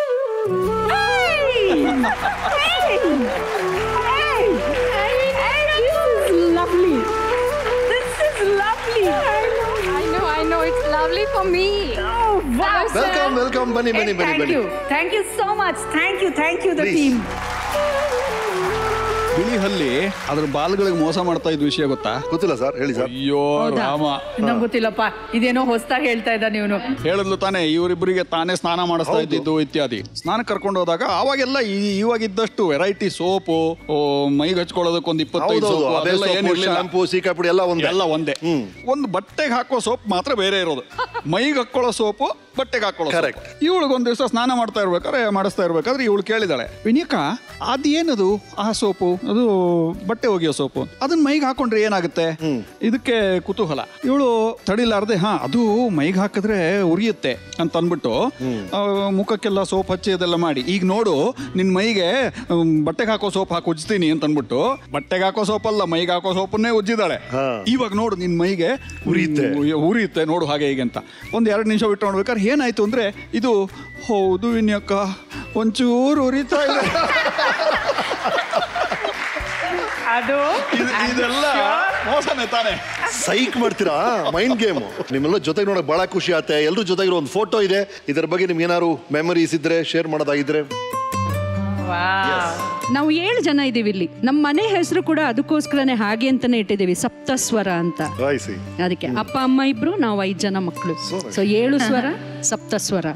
I know it's lovely for me. Welcome. ಬನ್ನಿ. Thank you so much. Thank you the team. ಬಿಳಿ ಹಲ್ಲಿ ಅದ್ರ ಬಾಲ್ಗಳಿಗೆ ಮೋಸ ಮಾಡ್ತಾ ಇದ್ದ ವಿಷಯ ಗೊತ್ತಾ? ಗೊತ್ತಿಲ್ಲ ಸರ್, ಹೇಳಿ ಸರ್. ಅಯ್ಯೋ ರಾಮ, ನಂಗೆ ಗೊತ್ತಿಲ್ಲಪ್ಪ. ಇದೇನೋ ಹೊಸದಾಗಿ ಹೇಳ್ತಾ ಇದ್ದ ನೀನು. ಹೇಳಿದ್ಲು ತಾನೇ, ಇವರಿಬ್ಬರಿಗೆ ತಾನೇ ಸ್ನಾನ ಮಾಡಿಸ್ತಾ ಇದ್ದಿದ್ದು ಇತ್ಯಾದಿ. ಸ್ನಾನ ಕರ್ಕೊಂಡು ಹೋದಾಗ ಅವಾಗೆಲ್ಲ ಇವಾಗಿದ್ದಷ್ಟು ವೆರೈಟಿ ಸೋಪು, ಮೈಗೆ ಹಚ್ಕೊಳ್ಳೋದಕ್ಕೆ ಒಂದು 25 ಸೋಪು, ಶಾಂಪೂ, ಸೀಕಾಪುಡಿ ಎಲ್ಲ ಒಂದೇ. ಒಂದು ಬಟ್ಟೆಗೆ ಹಾಕೋ ಸೋಪ್ ಮಾತ್ರ ಬೇರೆ ಇರೋದು. ಮೈಗೆ ಹಾಕೊಳ್ಳೋ ಸೋಪು, ಬಟ್ಟೆಗೆ ಹಾಕೊಳ್ಳೋ. ಕರೆಕ್ಟ್. ಇವಳಿಗೊಂದ್ ದಿವಸ ಸ್ನಾನ ಮಾಡಿಸ್ತಾ ಇರ್ಬೇಕಾದ್ರೆ ಇವಳು ಕೇಳಿದಾಳೆ, ವಿನಿಕ ಅದೇನದು ಆ ಸೋಪು? ಅದು ಬಟ್ಟೆ ಒಗೆಯೋ ಸೋಪು, ಅದನ್ನ ಮೈಗೆ ಹಾಕೊಂಡ್ರೆ ಏನಾಗುತ್ತೆ? ಇದಕ್ಕೆ ಕುತೂಹಲ. ಇವಳು ತಡಿಲಾರ್ದೆ, ಅದು ಮೈಗೆ ಹಾಕಿದ್ರೆ ಉರಿಯುತ್ತೆ ಅಂತ ಅಂದ್ಬಿಟ್ಟು ಮುಖಕ್ಕೆಲ್ಲ ಸೋಪ್ ಹಚ್ಚಿ ಅದೆಲ್ಲ ಮಾಡಿ, ಈಗ ನೋಡು ನಿನ್ ಮೈಗೆ ಬಟ್ಟೆಗೆ ಹಾಕೋ ಸೋಪ್ ಹಾಕಿ ಉಜ್ತೀನಿ ಅಂತ ಅಂದ್ಬಿಟ್ಟು ಬಟ್ಟೆಗೆ ಹಾಕೋ ಸೋಪ್ ಅಲ್ಲ, ಮೈಗೆ ಹಾಕೋ ಸೋಪನ್ನೇ ಉಜ್ಜಿದಾಳೆ. ಇವಾಗ ನೋಡು ನಿನ್ ಮೈಗೆ ಉರಿಯುತ್ತೆ ನೋಡು ಹಾಗೆ ಹೀಗೆ ಅಂತ. 1-2 ನಿಮಿಷ ಬಿಟ್ಟು ನೋಡ್ಬೇಕಾದ್ರೆ ಏನಾಯ್ತು ಅಂದ್ರೆ, ಇದು ಹೌದು ವಿನ್ಯಕ್ಕ ಒಂಚೂರು ಉರಿತಾ ಇದೆ. ಅದು ಇದೆಲ್ಲ ಮೋಸನೇ ತಾನೆ. ಸೈಕ್ ಮಾಡ್ತೀರಾ ಮೈಂಡ್ ಗೇಮ್. ನಿಮ್ಮೆಲ್ಲ ಜೊತೆಗೆ ನೋಡಕ್ ಬಹಳ ಖುಷಿ ಆಗುತ್ತೆ. ಎಲ್ಲರೂ ಜೊತೆಗಿರೋ ಒಂದು ಫೋಟೋ ಇದೆ. ಇದರ ಬಗ್ಗೆ ನಿಮ್ಗೆ ಏನಾದ್ರು ಮೆಮರೀಸ್ ಇದ್ರೆ ಶೇರ್ ಮಾಡೋದಾಗಿದ್ರೆ. ನಾವು 7 ಜನ ಇದೀವಿ ಇಲ್ಲಿ. ನಮ್ಮ ಮನೆ ಹೆಸರು ಕೂಡ ಅದಕ್ಕೋಸ್ಕರನೇ ಹಾಗೆ ಅಂತಾನೆ ಇಟ್ಟಿದ್ದೀವಿ, ಸಪ್ತಸ್ವರ ಅಂತ. ಅದಕ್ಕೆ ಅಪ್ಪ ಅಮ್ಮ ಇಬ್ರು, ನಾವು 5 ಜನ ಮಕ್ಕಳು. ಸೊ 7 ಸ್ವರ, ಸಪ್ತಸ್ವರ.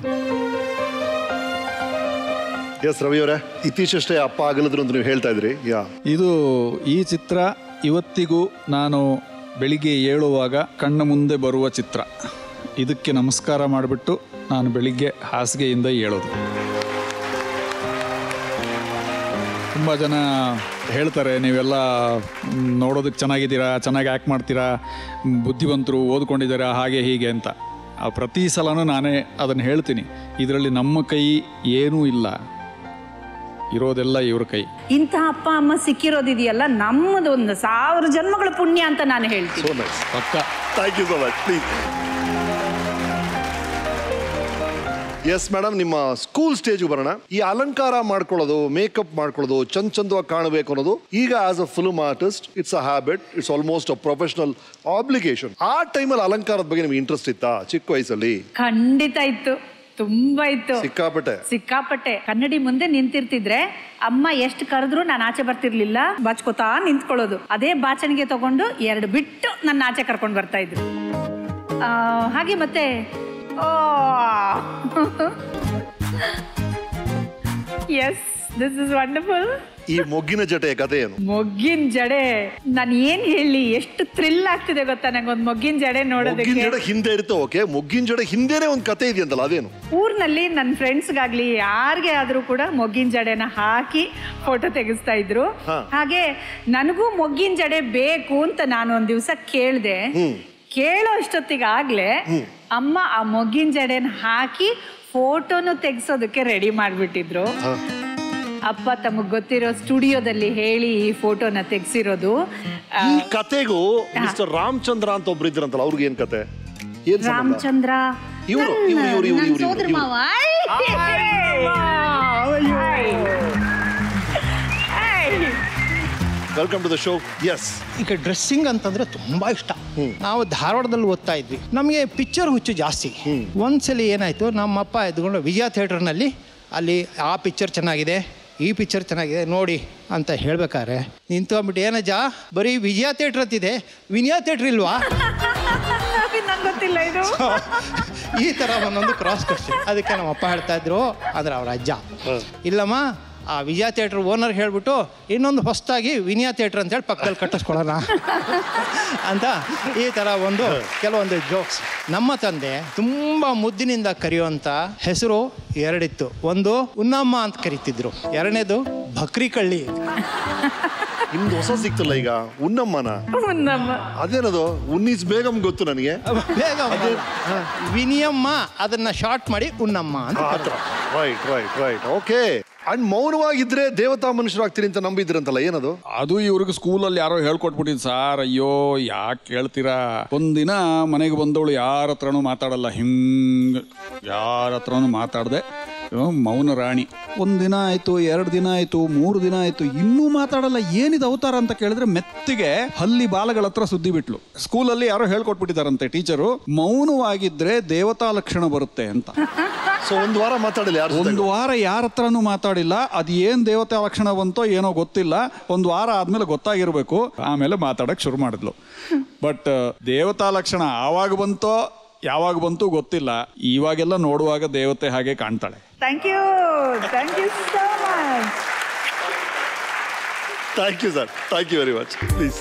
ಎಸ್ ರವಿ ಅವರೇ, ಇತ್ತೀಚೆಷ್ಟೇ ಅಪ್ಪ ಆಗಲಿದ್ರು ಅಂತ ನೀವು ಹೇಳ್ತಾ ಇದ್ರಿ. ಈ ಚಿತ್ರ ಇವತ್ತಿಗೂ ನಾನು ಬೆಳಿಗ್ಗೆ ಏಳುವಾಗ ಕಣ್ಣ ಮುಂದೆ ಬರುವ ಚಿತ್ರ. ಇದಕ್ಕೆ ನಮಸ್ಕಾರ ಮಾಡಿಬಿಟ್ಟು ನಾನು ಬೆಳಿಗ್ಗೆ ಹಾಸಿಗೆಯಿಂದ ಏಳೋದು. ತುಂಬ ಜನ ಹೇಳ್ತಾರೆ ನೀವೆಲ್ಲ ನೋಡೋದಕ್ಕೆ ಚೆನ್ನಾಗಿದ್ದೀರಾ, ಚೆನ್ನಾಗಿ ಆ್ಯಕ್ಟ್ ಮಾಡ್ತೀರಾ, ಬುದ್ಧಿವಂತರು, ಓದ್ಕೊಂಡಿದ್ದೀರಾ, ಹಾಗೆ ಹೀಗೆ ಅಂತ. ಪ್ರತಿ ಸಲನೂ ನಾನೇ ಅದನ್ನು ಹೇಳ್ತೀನಿ, ಇದರಲ್ಲಿ ನಮ್ಮ ಕೈ ಏನೂ ಇಲ್ಲ, ಇರೋದೆಲ್ಲ ಇವ್ರ ಕೈ. ಇಂಥ ಅಪ್ಪ ಅಮ್ಮ ಸಿಕ್ಕಿರೋದಿದೆಯಲ್ಲ ನಮ್ಮದು ಒಂದು 1000 ಜನ್ಮಗಳ ಪುಣ್ಯ ಅಂತ ನಾನು ಹೇಳ್ತೀನಿ. ಪಕ್ಕ. Thank you so much. Please. Yes madam, ನಿಮ್ಮ ಸ್ಕೂಲ್ ಸ್ಟೇಜ್ ಬರೋಣ. ಈ ಅಲಂಕಾರ ಮಾಡ್ಕೊಳ್ಳೋದು, ಮೇಕಪ್ ಮಾಡ್ಕೊಳ್ಳೋದು, ಚಂದವಾಗಿ ಕಾಣಬೇಕು ಅನ್ನೋದು ಈಗ as a film artist it's a habit, it's almost a professional obligation. ಆ ಟೈಮಲ್ಲಿ ಅಲಂಕಾರದ ಬಗ್ಗೆ ನಿಮ್ಗೆ ಇಂಟ್ರೆಸ್ಟ್ ಇತ್ತಾ ಚಿಕ್ಕ ವಯಸ್ಸಲ್ಲಿ? ಖಂಡಿತ ಇತ್ತು, ತುಂಬಾ ಇತ್ತು, ಸಿಕ್ಕಾಪಟ್ಟೆ. ಕನ್ನಡಿ ಮುಂದೆ ನಿಂತಿರ್ತಿದ್ರೆ ಅಮ್ಮ ಎಷ್ಟು ಕರೆದ್ರು ನಾನು ಆಚೆ ಬರ್ತಿರ್ಲಿಲ್ಲ, ಬಾಚ್ಕೋತಾ ನಿಂತ್ಕೊಳ್ಳೋದು. ಅದೇ ಬಾಚಣಿಗೆ ತಗೊಂಡು 2 ಬಿಟ್ಟು ನನ್ನ ಆಚೆ ಕರ್ಕೊಂಡು ಬರ್ತಾ ಇದ್ರು. ಹಾಗೆ ಮತ್ತೆ ಎಸ್, ದಿಸ್ ಇಸ್ ವಂಡರ್ಫುಲ್. ಈ ಮೊಗ್ಗಿನ ಜಡೆ ಕಥೆ ಏನು? ಮೊಗ್ಗಿನ ಜಡೆ ನಾನು ಏನ್ ಹೇಳಿ, ಎಷ್ಟು ಥ್ರಿಲ್ ಆಗ್ತಿದೆ ಗೊತ್ತಾ ನಂಗೊಂದು ಮೊಗ್ಗಿನ ಜಡೆ ನೋಡೋದಕ್ಕೆ. ಮೊಗ್ಗಿನ ಜಡೆ ಹಿಂದೆ ಇರುತ್ತೆ, ಓಕೆ, ಮೊಗ್ಗಿನ ಜಡೆ ಹಿಂದೆನೆ ಒಂದು ಕತೆ ಇದೆಯಂತಲ್ಲ, ಅದೇನು? ಊರ್ನಲ್ಲಿ ನನ್ನ ಫ್ರೆಂಡ್ಸ್ಗಾಗ್ಲಿ ಯಾರಿಗೆ ಆದ್ರೂ ಕೂಡ ಮೊಗ್ಗಿನ ಜಡೆನ ಹಾಕಿ ಫೋಟೋ ತೆಗಿಸ್ತಾ ಇದ್ರು. ಹಾಗೆ ನನಗೂ ಮೊಗ್ಗಿನ ಜಡೆ ಬೇಕು ಅಂತ ನಾನು ಒಂದ್ ದಿವ್ಸ ಕೇಳ್ದೆ. ಕೇಳೋ ಅಷ್ಟೊತ್ತಿಗಾಗ್ಲೇ ಅಮ್ಮ ಆ ಮೊಗ್ಗಿನ ಜಡೆನ ಹಾಕಿ ಫೋಟೋನು ತೆಗ್ಸೋದಕ್ಕೆ ರೆಡಿ ಮಾಡ್ಬಿಟ್ಟಿದ್ರು. ಅಪ್ಪ ತಮಗ್ ಗೊತ್ತಿರೋ ಸ್ಟುಡಿಯೋದಲ್ಲಿ ಹೇಳಿ ಈ ಫೋಟೋನ ತೆಗ್ಸಿರೋದು. ಈ ಕತೆಗೂ ಮಿಸ್ಟರ್ ರಾಮಚಂದ್ರ ಅಂತ ಒಬ್ರು ಇದ್ರಂತಲ್ಲ, ಅವ್ರಿಗೆ ಏನ್ ಕತೆ? ರಾಮಚಂದ್ರ ಸೋದರ ಮಾವ. Welcome to the show. Yes, ಈಗ ಡ್ರೆಸ್ಸಿಂಗ್ ಅಂತಂದ್ರೆ ತುಂಬಾ ಇಷ್ಟ. ನಾವು ಧಾರವಾಡದಲ್ಲಿ ಓದ್ತಾ ಇದ್ವಿ, ನಮಗೆ ಪಿಕ್ಚರ್ ಹುಚ್ಚು ಜಾಸ್ತಿ. ಒಂದ್ಸಲಿ ಏನಾಯ್ತು, ನಮ್ಮಪ್ಪ ಎದ್ಕೊಂಡು ವಿಜಯ ಥಿಯೇಟರ್ನಲ್ಲಿ ಅಲ್ಲಿ ಆ ಪಿಕ್ಚರ್ ಚೆನ್ನಾಗಿದೆ, ಈ ಪಿಕ್ಚರ್ ಚೆನ್ನಾಗಿದೆ ನೋಡಿ ಅಂತ ಹೇಳ್ಬೇಕಾದ್ರೆ ನಿಂತ್ಕೊಂಡ್ಬಿಟ್ಟು, ಏನಜ್ಜ ಬರೀ ವಿಜಯ ಥಿಯೇಟರ್ ಅಂತಿದೆ, ವಿನಯ ಥಿಯೇಟರ್ ಇಲ್ವಾ? ಗೊತ್ತಿಲ್ಲ ಇದು. ಈ ಥರ ಒಂದೊಂದು ಕ್ರಾಸ್ ಕ್ವಶ್ಚನ್. ಅದಕ್ಕೆ ನಮ್ಮಪ್ಪ ಹೇಳ್ತಾ ಇದ್ರು, ಅಂದ್ರೆ ಅವ್ರ ಅಜ್ಜ, ಇಲ್ಲಮ್ಮ ಆ ವಿಜಯ ಥಿಯೇಟರ್ ಓನರ್ ಹೇಳ್ಬಿಟ್ಟು ಇನ್ನೊಂದು ಹೊಸದಾಗಿ ವಿನಯ ಥಿಯೇಟರ್ ಅಂತೇಳಿ ಪಕ್ಕದಲ್ಲಿ ಕಟ್ಟಿಸ್ಕೊಳ್ಳೋಣ ಅಂತ ಈ ಥರ ಕೆಲವೊಂದು ಜೋಕ್ಸ್. ನಮ್ಮ ತಂದೆ ತುಂಬ ಮುದ್ದಿನಿಂದ ಕರೆಯುವಂಥ ಹೆಸರು 2 ಇತ್ತು. ಒಂದು ಉನ್ನಮ್ಮ ಅಂತ ಕರಿತಿದ್ರು, 2ನೇದು ಬಕ್ರಿ ಕಳ್ಳಿ. ನಿಮ್ದು ಹೊಸ ಸಿಕ್ತಲ್ಲ ಈಗ, ಉನ್ನಮ್ಮನ? ಅದೇನದು? ಉನ್ನೀಸ್ ಬೇಗಂ ಗೊತ್ತು ನನಗೆ. ವಿನಿಯಮ್ಮ ಅದನ್ನ ಶಾರ್ಟ್ ಮಾಡಿ ಉನ್ನಮ್ಮ ಅಂತ. ರೈಟ್. ಓಕೆ. ಅಂಡ್ ಮೌನವಾಗಿದ್ರೆ ದೇವತಾ ಮನುಷ್ಯರಾಗ್ತೀರಿ ಅಂತ ನಂಬಿದ್ರಂತಲ್ಲ, ಏನದು? ಅದು ಇವ್ರಿಗೆ ಸ್ಕೂಲಲ್ಲಿ ಯಾರೋ ಹೇಳ್ಕೊಟ್ಬಿಟ್ಟಿದ್ ಸಾರ್. ಅಯ್ಯೋ ಯಾಕೆ ಕೇಳ್ತೀರಾ? ಒಂದಿನ ಮನೆಗೆ ಬಂದವಳು ಯಾರ ಹತ್ರನೂ ಮಾತಾಡಲ್ಲ, ಯಾರ ಹತ್ರನೂ ಮಾತಾಡದೆ ಮೌನ ರಾಣಿ. 1 ದಿನ ಆಯ್ತು, 2 ದಿನ ಆಯ್ತು, 3 ದಿನ ಆಯ್ತು, ಇನ್ನೂ ಮಾತಾಡಲ್ಲ. ಏನಿದೆ ಅವತಾರ ಅಂತ ಕೇಳಿದ್ರೆ ಮೆತ್ತಿಗೆ ಹಲ್ಲಿ ಬಾಲಗಳ ಹತ್ರ ಸುದ್ದಿ ಬಿಟ್ಲು. ಸ್ಕೂಲಲ್ಲಿ ಯಾರೋ ಹೇಳ್ಕೊಟ್ಬಿಟ್ಟಿದಾರಂತೆ ಟೀಚರು, ಮೌನವಾಗಿದ್ರೆ ದೇವತಾ ಲಕ್ಷಣ ಬರುತ್ತೆ ಅಂತ. ಸೊ 1 ವಾರ ಮಾತಾಡಿಲ್ಲ, 1 ವಾರ ಯಾರ ಹತ್ರನೂ ಮಾತಾಡಿಲ್ಲ. ಅದು ಏನ್ ದೇವತಾ ಲಕ್ಷಣ ಬಂತೋ ಏನೋ ಗೊತ್ತಿಲ್ಲ. 1 ವಾರ ಆದ್ಮೇಲೆ ಗೊತ್ತಾಗಿರ್ಬೇಕು, ಆಮೇಲೆ ಮಾತಾಡಕ್ ಶುರು ಮಾಡಿದ್ಲು. ಬಟ್ ದೇವತಾ ಲಕ್ಷಣ ಆವಾಗ ಬಂತೋ ಯಾವಾಗ ಬಂತು ಗೊತ್ತಿಲ್ಲ. ಇವಾಗೆಲ್ಲ ನೋಡುವಾಗ ದೇವತೆ ಹಾಗೆ ಕಾಣ್ತಾಳೆ. Thank you so much. Thank you sir, thank you very much. Please.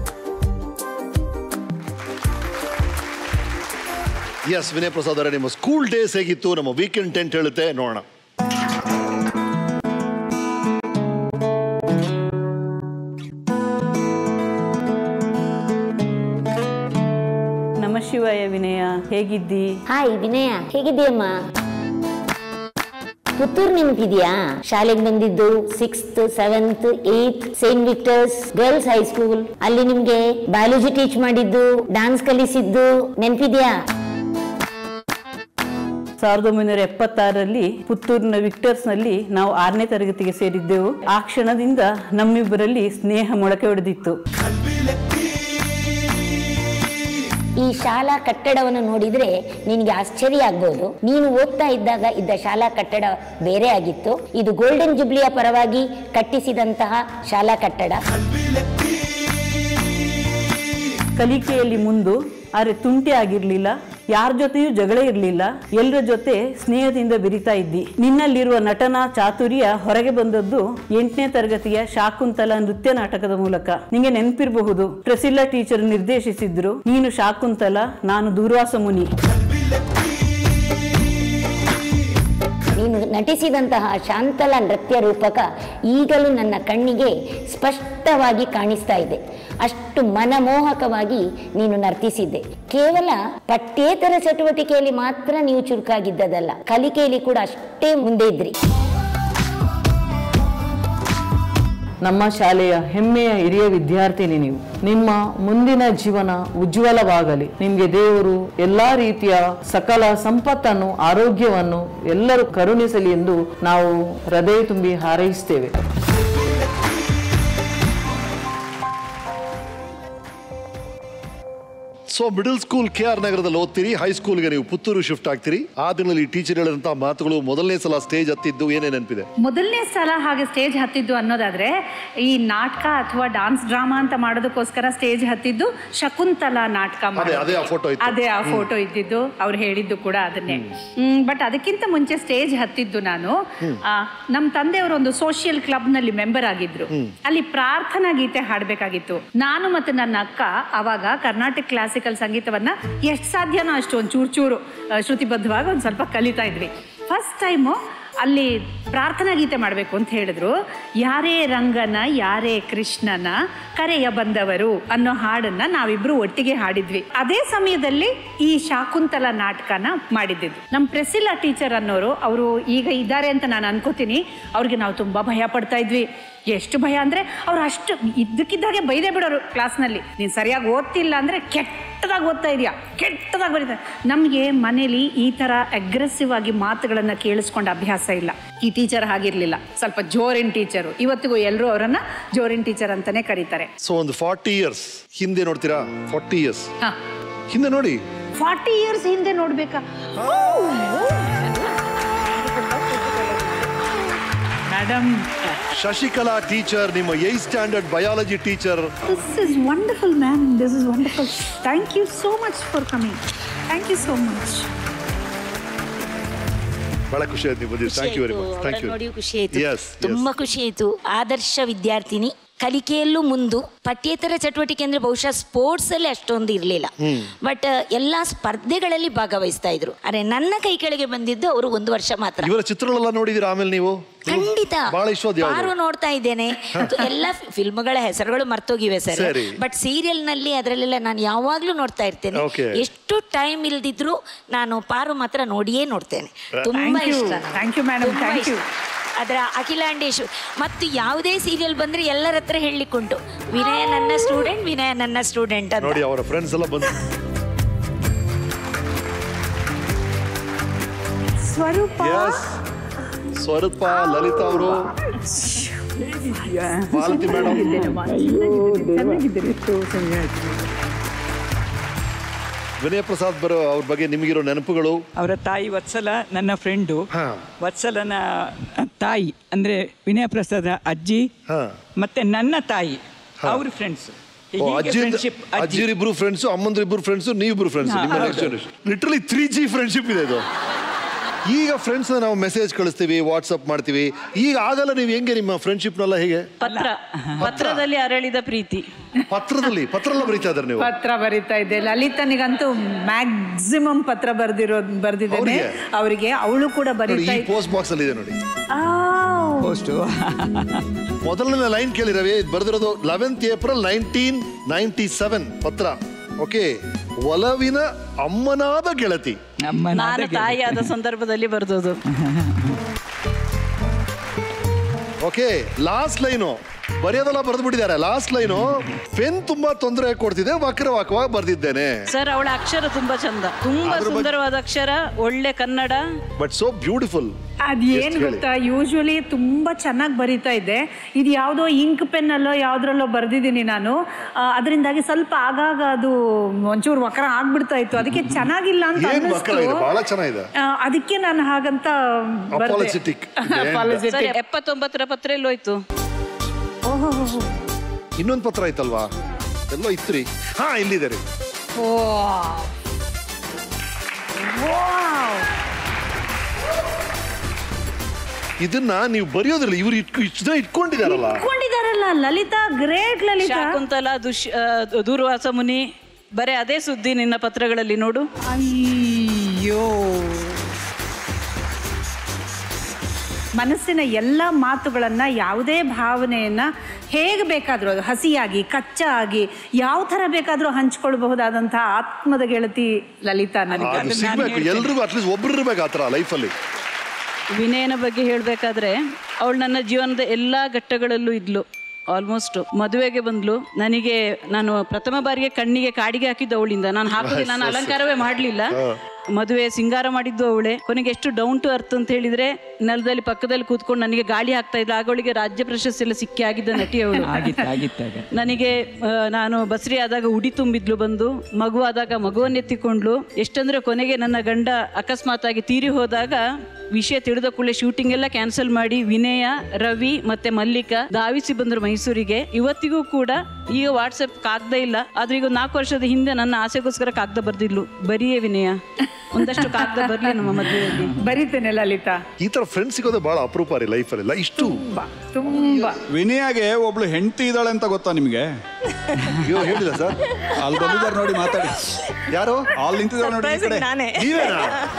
Yes, Vinay Prasad ಅವರೇ, ನಿಮ್ಮ ಸ್ಕೂಲ್ ಡೇಸ್ ಹೇಗಿತ್ತು? ನಮ್ಮ ವೀಕೆಂಡ್ ಟೆಂಟ್ ಹೇಳುತ್ತೆ, ನೋಡೋಣ. ನಮ ಶಿವಾಯ. ವಿನಯ, ಹೇಗಿದ್ದಿ? ಹಾಯ್ ವಿನಯ, ಹೇಗಿದ್ದೀಯಮ್ಮ? ಪುತ್ತೂರು ನೆನಪಿದ್ಯಾ? ಶಾಲೆಗೆ ಬಂದಿದ್ದು 6th, 7th, 8th Saint Victus girls high school. ಅಲ್ಲಿ ನಿಮ್ಗೆ ಬಯಾಲಜಿ ಟೀಚ್ ಮಾಡಿದ್ದು, ಡಾನ್ಸ್ ಕಲಿಸಿದ್ದು ನೆನಪಿದ್ಯಾ? 1976ರಲ್ಲಿ ಪುತ್ತೂರಿನ ವಿಕ್ಟರ್ಸ್ ನಲ್ಲಿ ನಾವು 6ನೇ ತರಗತಿಗೆ ಸೇರಿದ್ದೆವು. ಆ ಕ್ಷಣದಿಂದ ನಮ್ಮಿಬ್ಬರಲ್ಲಿ ಸ್ನೇಹ ಮೊಳಕೆ ಹೊಡೆದಿತ್ತು. ಈ ಶಾಲಾ ಕಟ್ಟಡವನ್ನು ನೋಡಿದ್ರೆ ನಿನಗೆ ಆಶ್ಚರ್ಯ ಆಗ್ಬೋದು. ನೀನು ಓದ್ತಾ ಇದ್ದಾಗ ಇದ್ದ ಶಾಲಾ ಕಟ್ಟಡ ಬೇರೆ ಆಗಿತ್ತು. ಇದು ಗೋಲ್ಡನ್ ಜುಬ್ಲಿಯ ಪರವಾಗಿ ಕಟ್ಟಿಸಿದಂತಹ ಶಾಲಾ ಕಟ್ಟಡ. ಕಲಿಕೆಯಲ್ಲಿ ಮುಂದು, ಆದರೆ ತುಂಟೆ ಆಗಿರ್ಲಿಲ್ಲ. ಯಾರ ಜೊತೆಯೂ ಜಗಳ ಇರಲಿಲ್ಲ. ಎಲ್ಲರ ಜೊತೆ ಸ್ನೇಹದಿಂದ ಬೆರಿತಾ ಇದ್ದಿ. ನಿನ್ನಲ್ಲಿರುವ ನಟನಾ ಚಾತುರ್ಯ ಹೊರಗೆ ಬಂದದ್ದು 8ನೇ ತರಗತಿಯ ಶಾಕುಂತಲ ನೃತ್ಯ ನಾಟಕದ ಮೂಲಕ. ನಿಂಗೆ ನೆನಪಿರಬಹುದು, ಟ್ರೆಸಿಲ್ಲಾ ಟೀಚರ್ ನಿರ್ದೇಶಿಸಿದ್ರು. ನೀನು ಶಾಕುಂತಲ, ನಾನು ದೂರ್ವಾಸ ಮುನಿ. ನೀನು ನಟಿಸಿದಂತಹ ಶಾಂತಲಾ ನೃತ್ಯ ರೂಪಕ ಈಗಲೂ ನನ್ನ ಕಣ್ಣಿಗೆ ಸ್ಪಷ್ಟವಾಗಿ ಕಾಣಿಸ್ತಾ ಇದೆ. ಅಷ್ಟು ಮನಮೋಹಕವಾಗಿ ನೀನು ನರ್ತಿಸಿದ್ದೆ. ಕೇವಲ ಪಠ್ಯೇತರ ಚಟುವಟಿಕೆಯಲ್ಲಿ ಮಾತ್ರ ನೀವು ಚುರುಕಾಗಿದ್ದದಲ್ಲ, ಕಲಿಕೆಯಲ್ಲಿ ಕೂಡ ಅಷ್ಟೇ ಮುಂದೆ ಇದ್ರಿ. ನಮ್ಮ ಶಾಲೆಯ ಹೆಮ್ಮೆಯ ಹಿರಿಯ ವಿದ್ಯಾರ್ಥಿನಿ ನೀವು. ನಿಮ್ಮ ಮುಂದಿನ ಜೀವನ ಉಜ್ವಲವಾಗಲಿ. ನಿಮಗೆ ದೇವರು ಎಲ್ಲಾ ರೀತಿಯ ಸಕಲ ಸಂಪತ್ತನ್ನು, ಆರೋಗ್ಯವನ್ನು ಎಲ್ಲರೂ ಕರುಣಿಸಲಿ ಎಂದು ನಾವು ಹೃದಯ ತುಂಬಿ ಹಾರೈಸ್ತೇವೆ. ಸೊ ಮಿಡಲ್ ಸ್ಕೂಲ್ KR ನಗರದಲ್ಲಿ ಓದ್ತೀರಿ, ಹೈಸ್ಕೂಲ್ಗೆ ನೀವು ಪುತ್ತೂರು ಶಿಫ್ಟ್ ಆಗ್ತೀರಿ. ಆ ದಿನದಲ್ಲಿ ಟೀಚರ್ ಹೇಳಿದಂತಹ ಮಾತುಗಳು, ಮೊದಲನೇ ಸಲ ಸ್ಟೇಜ್ ಹತ್ತಿದ್ದು ಏನೇ ನೆನಪಿದೆ? ಮೊದಲನೇ ಸಲ ಹಾಗೆ ಸ್ಟೇಜ್ ಹತ್ತಿದ್ದು ಅನ್ನೋದಾದ್ರೆ, ಈ ನಾಟಕ ಅಥವಾ ಡಾನ್ಸ್ ಡ್ರಾಮಾ ಅಂತ ಮಾಡೋದಕ್ಕೋಸ್ಕರ ಸ್ಟೇಜ್ ಹತ್ತಿದ್ದು ಶಕುಂತಲಾ ನಾಟಕ. ಅದೇ ಆ ಫೋಟೋ ಇದ್ದಿದ್ದು, ಅವ್ರು ಹೇಳಿದ್ದು ಕೂಡ ಅದನ್ನೇ. ಬಟ್ ಅದಕ್ಕಿಂತ ಮುಂಚೆ ಸ್ಟೇಜ್ ಹತ್ತಿದ್ದು ನಾನು ನಮ್ಮ ತಂದೆಯವರು ಒಂದು ಸೋಷಿಯಲ್ ಕ್ಲಬ್ ನಲ್ಲಿ ಮೆಂಬರ್ ಆಗಿದ್ರು. ಅಲ್ಲಿ ಪ್ರಾರ್ಥನಾ ಗೀತೆ ಹಾಡ್ಬೇಕಾಗಿತ್ತು. ನಾನು ಮತ್ತೆ ನನ್ನ ಅಕ್ಕ ಅವಾಗ ಕರ್ನಾಟಕ ಕ್ಲಾಸಿಕಲ್ ಸಂಗೀತವನ್ನ ಎಷ್ಟು ಸಾಧ್ಯನೋ ಅಷ್ಟು ಒಂದು ಚೂರು ಶ್ರುತಿಬದ್ಧವಾಗಿ ಒಂದು ಸ್ವಲ್ಪ ಕಲಿತಾ ಇದ್ವಿ. ಫಸ್ಟ್ ಟೈಮು ಅಲ್ಲಿ ಪ್ರಾರ್ಥನಾ ಗೀತೆ ಮಾಡಬೇಕು ಅಂತ ಹೇಳಿದ್ರು. ಯಾರೇ ರಂಗನ ಯಾರೇ ಕೃಷ್ಣನ ಕರೆಯ ಬಂದವರು ಅನ್ನೋ ಹಾಡನ್ನ ನಾವಿಬ್ರು ಒಟ್ಟಿಗೆ ಹಾಡಿದ್ವಿ. ಅದೇ ಸಮಯದಲ್ಲಿ ಈ ಶಾಕುಂತಲಾ ನಾಟಕನ ಮಾಡಿದ್ದಿದ್ದು. ನಮ್ಮ ಪ್ರೆಸಿಲಾ ಟೀಚರ್ ಅನ್ನೋರು, ಅವರು ಈಗ ಇದ್ದಾರೆ ಅಂತ ನಾನು ಅನ್ಕೋತೀನಿ. ಅವ್ರಿಗೆ ನಾವು ತುಂಬಾ ಭಯ ಪಡ್ತಾ ಇದ್ವಿ. ಎಷ್ಟು ಭಯ ಅಂದರೆ ಅವ್ರು ಅಷ್ಟು ಇದ್ದಕ್ಕಿದ್ದಾಗೆ ಬೈದೇ ಬಿಡೋರು ಕ್ಲಾಸ್ನಲ್ಲಿ. ನೀನು ಸರಿಯಾಗಿ ಓದ್ತಿಲ್ಲ ಅಂದರೆ ಕೆಟ್ಟದಾಗಿ ಓದ್ತಾ ಇದೆಯಾ, ಕೆಟ್ಟದಾಗಿ ಬರೀತಾರೆ. ನಮಗೆ ಮನೇಲಿ ಈ ಥರ ಅಗ್ರೆಸಿವ್ ಆಗಿ ಮಾತುಗಳನ್ನು ಕೇಳಿಸ್ಕೊಂಡು ಅಭ್ಯಾಸ ಇಲ್ಲ. ಈ ಟೀಚರ್ ಹಾಗಿರ್ಲಿಲ್ಲ, ಸ್ವಲ್ಪ ಜೋರಿನ ಟೀಚರು. ಇವತ್ತಿಗೂ ಎಲ್ಲರೂ ಅವರನ್ನ ಜೋರಿನ ಟೀಚರ್ ಅಂತಾನೆ ಕರೀತಾರೆ. ಸೊ ಒಂದು 40 years ಹಿಂದೆ ನೋಡ್ತೀರಾ? 40 years ಹಿಂದೆ ನೋಡಿ. 40 years ಹಿಂದೆ ನೋಡ್ಬೇಕಾ? ಮೇಡಮ್ ಶಶಿಕಲಾ ಟೀಚರ್, ನಿಮ್ಮ 8th standard biology teacher. This is wonderful, ma'am. This is wonderful. Thank you so much for coming. Thank you so much. ಬಹಳ ಖುಷಿ ಆಯ್ತು ನೀವು ಬಂದಿದ್ದು. Thank you very much. Thank you. ನೋಡಿ ಖುಷಿ ಆಯ್ತು, ತುಂಬಾ ಖುಷಿ ಆಯ್ತು. ಆದರ್ಶ ವಿದ್ಯಾರ್ಥಿನಿ, ಕಲಿಕೆಯಲ್ಲೂ ಮುಂದು. ಪಠ್ಯೇತರ ಚಟುವಟಿಕೆ ಅಂದ್ರೆ ಬಹುಶಃ ಸ್ಪೋರ್ಟ್ಸ್ ಅಲ್ಲಿ ಅಷ್ಟೊಂದು ಇರಲಿಲ್ಲ, ಬಟ್ ಎಲ್ಲಾ ಸ್ಪರ್ಧೆಗಳಲ್ಲಿ ಭಾಗವಹಿಸ್ತಾ ಇದ್ರು. ಅರೆ ನನ್ನ ಕೈ ಕೆಳಗೆ ಬಂದಿದ್ದು ಅವರು 1 ವರ್ಷ ಮಾತ್ರ. ಇವರ ಚಿತ್ರಗಳೆಲ್ಲ ನೋಡಿದಿರಾ ಆಮೇಲೆ ನೀವು? ಖಂಡಿತ ಬಹಳ ಇಷ್ಟವಾದ ಯಾರು ನೋಡ್ತಾ ಇದ್ದೇನೆ. ಎಲ್ಲ ಫಿಲ್ಮ್ಗಳ ಹೆಸರುಗಳು ಮರ್ತೋಗಿವೆ ಸರ್, ಬಟ್ ಸೀರಿಯಲ್ ನಲ್ಲಿ ಅದರಲ್ಲೆಲ್ಲ ನಾನು ಯಾವಾಗ್ಲೂ ನೋಡ್ತಾ ಇರ್ತೇನೆ. ಎಷ್ಟು ಟೈಮ್ ಇಲ್ದಿದ್ರು ನಾನು ಪಾರು ಮಾತ್ರ ನೋಡಿಯೇ ನೋಡ್ತೇನೆ. ತುಂಬಾ ಇಷ್ಟ. Thank you madam, thank you. ಅದರ ಅಖಿಲಾಂಡೇಶ್ವರಿ ಮತ್ತು ಯಾವುದೇ ಸೀರಿಯಲ್ ಬಂದ್ರೆ ಎಲ್ಲರ ಹತ್ರ ಹೇಳಲಿಕ್ಕುಂಟು, ವಿನಯ ನನ್ನ ಸ್ಟೂಡೆಂಟ್, ವಿನಯ ನನ್ನ ಸ್ಟೂಡೆಂಟ್ ಅಂತ. ನೋಡಿ ಅವರ ಫ್ರೆಂಡ್ಸ್ ಎಲ್ಲ ಬಂದು. ಸ್ವರೂಪ, ಲಲಿತಾ ಅವರು, ಮಾಲತಿ ಮೇಡಮ್. ವಿನಯ ಪ್ರಸಾದ್ ಬರೋ ಅವ್ರ ಬಗ್ಗೆ ನಿಮಗಿರೋ ನೆನಪುಗಳು? ಅವರ ತಾಯಿ ವತ್ಸಲ ನನ್ನ ಫ್ರೆಂಡು. ವತ್ಸಲನ ತಾಯಿ ಅಂದ್ರೆ ವಿನಯ ಪ್ರಸಾದ್ ಅಜ್ಜಿ ಮತ್ತೆ ನನ್ನ ತಾಯಿ ಅವ್ರ ಫ್ರೆಂಡ್ಸ್. ಅಜ್ಜಿರಿಬ್ರು ಫ್ರೆಂಡ್ಸು, ಅಮ್ಮಂದ್ರಿಬ್ರು ಫ್ರೆಂಡ್ಸು, ನೀವಿಬ್ರು ಫ್ರೆಂಡ್ಸ್. ನಿಮ್ಮ next generation literally 3G friendship ಇದೆ ಇದು. ಈಗ ಫ್ರೆಂಡ್ಸ್ ನಾವು ಮೆಸೇಜ್ ಕಳಿಸ್ತೀವಿ, ವಾಟ್ಸಪ್ ಮಾಡ್ತೀವಿ. ಈಗ ಆಗಲ್ಲ. ನೀವು ಹೆಂಗೆ ನಿಮ್ಮ ಫ್ರೆಂಡ್ಶಿಪ್ನೆಲ್ಲ ಹೇಗೆ? ಪತ್ರದಲ್ಲಿ ಅರಳಿದ ಪ್ರೀತಿ. ಪತ್ರ ಎಲ್ಲ ಬರೀತಾ ಇದ್ದಾರೆ ನೀವು? ಪತ್ರ ಬರೀತಾ ಇದ್ದೆ. ಲಲಿತನಿಗಂತೂ ಮ್ಯಾಕ್ಸಿಮಮ್ ಪತ್ರ ಬರ್ದಿದ್ದೇನೆ ಅವರಿಗೆ. ಅವಳು ಕೂಡ ಬರೀತಾ. ಪೋಸ್ಟ್ ಬಾಕ್ಸ್ ಅಲ್ಲಿ ಇದೆ ನೋಡಿ. ಮೊದಲನೇ ಲೈನ್ ಕೇಳಿ ರವಿ, ಬರೆದಿರೋದು 11th April 1997 ಪತ್ರ. ಓಕೆ, ಒಲವಿನ ಅಮ್ಮನಾದ ಗೆಳತಿ. ನಾನು ತಾಯಿಯಾದ ಸಂದರ್ಭದಲ್ಲಿ ಬರೆದೋದು. ಓಕೆ, ಲಾಸ್ಟ್ ಲೈನು ಬರೆಯೋದೆಲ್ಲ ಬರೆದು ಬಿಟ್ಟಿದ್ದಾರೆ. ಲಾಸ್ಟ್ ಲೈನು, ಪೆನ್ ತುಂಬಾ ತೊಂದರೆ ಕೊಡ್ತಿದೆ, ವಕ್ರವಾಕವಾಗಿ ಬರ್ದಿದ್ದೇನೆ. ಸರ್ ಅವಳ ಅಕ್ಷರ ತುಂಬಾ ಚಂದ, ತುಂಬಾ ಸುಂದರವಾದ ಅಕ್ಷರ, ಒಳ್ಳೆ ಕನ್ನಡ, ಬಟ್ ಸೋ ಬ್ಯೂಟಿಫುಲ್. ಅದೇನು ಗೊತ್ತಾ, ಯೂಶುವಲಿ ತುಂಬಾ ಚೆನ್ನಾಗಿ ಬರೀತಾ ಇದ್ದೆ. ಇದು ಯಾವುದೋ ಇಂಕ್ ಪೆನ್ ಅಲ್ಲೋ ಯಾವ್ದ್ರಲ್ಲೋ ಬರ್ದಿದ್ದೀನಿ ನಾನು. ಅದರಿಂದಾಗಿ ಸ್ವಲ್ಪ ಆಗಾಗ ಅದು ಒಂಚೂರು ವಕ್ರ ಆಗ್ಬಿಡ್ತಾ ಇತ್ತು. ಅದಕ್ಕೆ ಚೆನ್ನಾಗಿಲ್ಲ ಅಂತ ಅನ್ನಿಸ್ತು. ಅದಕ್ಕೆ ನಾನು ಹಾಗಂತ 79ರ ಪತ್ರ ಎಲ್ಲೋಯ್ತು? ಇನ್ನೊಂದು ಪತ್ರ ಆಯ್ತಲ್ವಾ? ಎಲ್ಲೋ ಇತ್ರಿ. ಹಾ, ಇಲ್ಲಿದೆ ರೀ. ಇದನ್ನ ನೀವು ಬರೆಯೋದ್ರಲ್ಲ, ಇವ್ರು ಇಟ್ಕೊಂಡಿದಾರಲ್ಲ. ಲಲಿತಾ ಗ್ರೇಟ್. ಲಲಿತಾ, ಶಾಕುಂತಲಾ, ದೂರ್ವಾಸ ಮುನಿ, ಬರೇ ಅದೇ ಸುದ್ದಿ ನಿನ್ನ ಪತ್ರಗಳಲ್ಲಿ ನೋಡು. ಅಯ್ಯೋ, ಮನಸ್ಸಿನ ಎಲ್ಲ ಮಾತುಗಳನ್ನ, ಯಾವುದೇ ಭಾವನೆಯನ್ನ ಹೇಗೆ ಬೇಕಾದರೂ, ಅದು ಹಸಿಯಾಗಿ ಕಚ್ಚಾಗಿ ಯಾವ ಥರ ಬೇಕಾದರೂ ಹಂಚ್ಕೊಳ್ಬಹುದಾದಂತಹ ಆತ್ಮದ ಗೆಳತಿ ಲಲಿತಾ ನನಗೆ. ಸಿಗ್ಬೇಕು ಎಲ್ರಿಗೂ, ಅಟ್ಲೀಸ್ಟ್ ಒಬ್ರು ಇರ್ಬೇಕು ಆ ಥರ ಲೈಫಲ್ಲಿ. ವಿನಯನ ಬಗ್ಗೆ ಹೇಳಬೇಕಾದ್ರೆ ಅವಳು ನನ್ನ ಜೀವನದ ಎಲ್ಲ ಘಟ್ಟಗಳಲ್ಲೂ ಇದ್ಲು. ಆಲ್ಮೋಸ್ಟ್ ಮದುವೆಗೆ ಬಂದ್ಲು. ನಾನು ಪ್ರಥಮ ಬಾರಿಗೆ ಕಣ್ಣಿಗೆ ಕಾಡಿಗೆ ಹಾಕಿದ್ದು ಅವಳಿಂದ. ನಾನು ಹಾಕೋದಿಲ್ಲ, ನಾನು ಅಲಂಕಾರವೇ ಮಾಡಲಿಲ್ಲ. ಮದುವೆ ಸಿಂಗಾರ ಮಾಡಿದ್ದು ಅವಳೆ. ಕೊನೆಗೆ ಎಷ್ಟು ಡೌನ್ ಟು ಅರ್ತ್ ಅಂತ ಹೇಳಿದ್ರೆ, ನೆಲದಲ್ಲಿ ಪಕ್ಕದಲ್ಲಿ ಕೂತ್ಕೊಂಡು ನನಗೆ ಗಾಳಿ ಹಾಕ್ತಾ ಇದ್ಲು. ಆಗ ಅವಳಿಗೆ ರಾಜ್ಯ ಪ್ರಶಸ್ತಿ ಎಲ್ಲ ಸಿಕ್ಕಿ ಆಗಿದ್ದ ನಟಿ ಅವಳು. ನನಗೆ ನಾನು ಬಸ್ರಿ ಆದಾಗ ಉಡಿ ತುಂಬಿದ್ಲು ಬಂದು, ಮಗು ಆದಾಗ ಮಗುವನ್ನೆತ್ತಿಕೊಂಡ್ಲು. ಎಷ್ಟಂದ್ರೆ ಕೊನೆಗೆ ನನ್ನ ಗಂಡ ಅಕಸ್ಮಾತ್ ಆಗಿ ತೀರಿ ಹೋದಾಗ ವಿಷಯ ತಿಳಿದ ಕೂಡಲೇ ಶೂಟಿಂಗ್ ಎಲ್ಲ ಕ್ಯಾನ್ಸಲ್ ಮಾಡಿ ವಿನಯ, ರವಿ ಮತ್ತೆ ಮಲ್ಲಿಕಾ ಧಾವಿಸಿ ಬಂದ್ರು ಮೈಸೂರಿಗೆ. ಇವತ್ತಿಗೂ ಕೂಡ ಈಗ ವಾಟ್ಸಪ್ ಕಾಗ್ದ ಇಲ್ಲ, ಆದ್ರೆ ಈಗ 4 ವರ್ಷದ ಹಿಂದೆ ನನ್ನ ಆಸೆಗೋಸ್ಕರ ಕಾಗ್ದ ಬರ್ದಿದ್ಲು. ಬರಿಯೇ ವಿನಯ, ಒಂದಷ್ಟು ಕಾಗ್ದ ಬರ್ಲಿ ನಮ್ಮ ಮದುವೆಯಲ್ಲಿ. ಬರೀತೇನೆ ಲಲಿತಾ. ಈ ತರ ಫ್ರೆಂಡ್ಸ್ ಸಿಗೋದು ಬಹಳ ಅಪರೂಪ ರೀ ಲೈಫಲ್ಲಿ. ಇಷ್ಟು ತುಂಬಾ ವಿನಯಾಗೆ ಒಬ್ಳು ಹೆಂಡತಿ ಇದ್ದಾಳೆ ಅಂತ ಗೊತ್ತಾ ನಿಮ್ಗೆ? ಅಯ್ಯೋ ಹೇಳಿಲ್ಲ ಸರ್. ಅಲ್ಲಿ ಬಂದಿದ್ದಾರೆ ನೋಡಿ, ಮಾತಾಡಿ. ಯಾರು ಅಲ್ಲಿ ನಿಂತಿದ್ದಾರೆ ನೋಡಿ ಈ ಕಡೆ. ನೀವೇನಾ?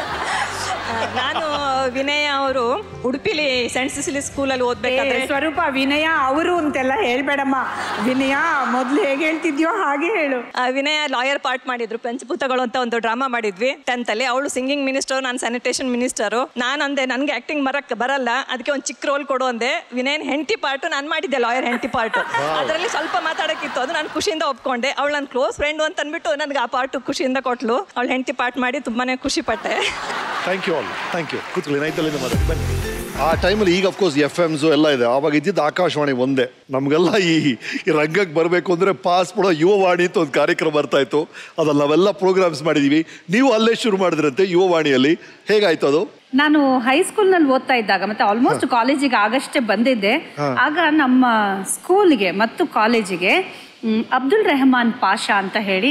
ನಾನು ವಿನಯ ಅವರು ಉಡುಪಿಲಿ ಸೆಂಟ್ ಸಿಸಿಲಿ ಸ್ಕೂಲಲ್ಲಿ ಓದ್ಬೇಕಾದ್ರೆ. ಸ್ವರೂಪ ವಿನಯ ಅವರು ಅಂತೆಲ್ಲ ಹೇಳ್ಬೇಡಮ್ಮ. ವಿನಯ ಮೊದ್ಲು ಹೇಗೆ ಹೇಳ್ತಿದ್ಯೋ ಹಾಗೆ ಹೇಳು. ವಿನಯ ಲಾಯರ್ ಪಾರ್ಟ್ ಮಾಡಿದ್ರು. ಪಂಚಭೂತಗಳು ಅಂತ ಒಂದು ಡ್ರಾಮಾ ಮಾಡಿದ್ವಿ 10th ಅಲ್ಲಿ. ಅವಳು ಸಿಂಗಿಂಗ್ ಮಿನಿಸ್ಟರ್, ನಾನು ಸ್ಯಾನಿಟೇಷನ್ ಮಿನಿಸ್ಟರು. ನಾನು ಅಂದೆ ನನಗೆ ಆಕ್ಟಿಂಗ್ ಬರಲ್ಲ, ಅದಕ್ಕೆ ಒಂದು ಚಿಕ್ಕ ರೋಲ್ ಕೊಡು ಅಂದೆ. ವಿನಯನ್ ಹೆಂಡತಿ ಪಾರ್ಟ್ ನಾನು ಮಾಡಿದ್ದೆ, ಲಾಯರ್ ಹೆಂಡತಿ ಪಾರ್ಟ್. ಅದರಲ್ಲಿ ಸ್ವಲ್ಪ ಮಾತಾಡಕ್ಕಿತ್ತು, ಅದು ನಾನು ಖುಷಿಯಿಂದ ಒಪ್ಕೊಂಡೆ. ಅವಳು ನನ್ನ ಕ್ಲೋಸ್ ಫ್ರೆಂಡ್ ಅಂತ ಅಂದ್ಬಿಟ್ಟು ನನಗೆ ಆ ಪಾರ್ಟ್ ಖುಷಿಯಿಂದ ಕೊಟ್ಲು. ಅವಳು ಹೆಂಡತಿ ಪಾರ್ಟ್ ಮಾಡಿ ತುಂಬಾನೇ ಖುಷಿ ಪಟ್ಟೆ. Thank you all, thank you. ಕೂತ್ಕೊಳ್ಳಿ, ನೈತಲ್ಲಿಂದ ಮಾತಾಡಿ ಬನ್ನಿ. ಆ ಟೈಮಲ್ಲಿ ಈಗ ಅಫ್ಕೋರ್ಸ್ FMs ಎಲ್ಲ ಇದೆ. ಆವಾಗ ಇದ್ದಿದ್ದು ಆಕಾಶವಾಣಿ ಒಂದೇ. ನಮಗೆಲ್ಲ ಈ ರಂಗಕ್ಕೆ ಬರಬೇಕು ಅಂದರೆ ಪಾಸ್ ಕೊಡೋ ಯುವವಾಣಿ ಅಂತ ಒಂದು ಕಾರ್ಯಕ್ರಮ ಬರ್ತಾ ಇತ್ತು. ಅದ್ರಲ್ಲಿ ನಾವೆಲ್ಲ ಪ್ರೋಗ್ರಾಮ್ಸ್ ಮಾಡಿದ್ದೀವಿ. ನೀವು ಅಲ್ಲೇ ಶುರು ಮಾಡಿದ್ರಂತೆ ಯುವವಾಣಿಯಲ್ಲಿ. ಹೇಗಾಯ್ತು ಅದು? ನಾನು ಹೈಸ್ಕೂಲ್ನಲ್ಲಿ ಓದ್ತಾ ಇದ್ದಾಗ, ಮತ್ತೆ ಆಲ್ಮೋಸ್ಟ್ ಕಾಲೇಜಿಗೆ ಆಗಷ್ಟೇ ಬಂದಿದ್ದೆ. ಆಗ ನಮ್ಮ ಸ್ಕೂಲ್ಗೆ ಮತ್ತು ಕಾಲೇಜಿಗೆ ಅಬ್ದುಲ್ ರೆಹಮಾನ್ ಪಾಷಾ ಅಂತ ಹೇಳಿ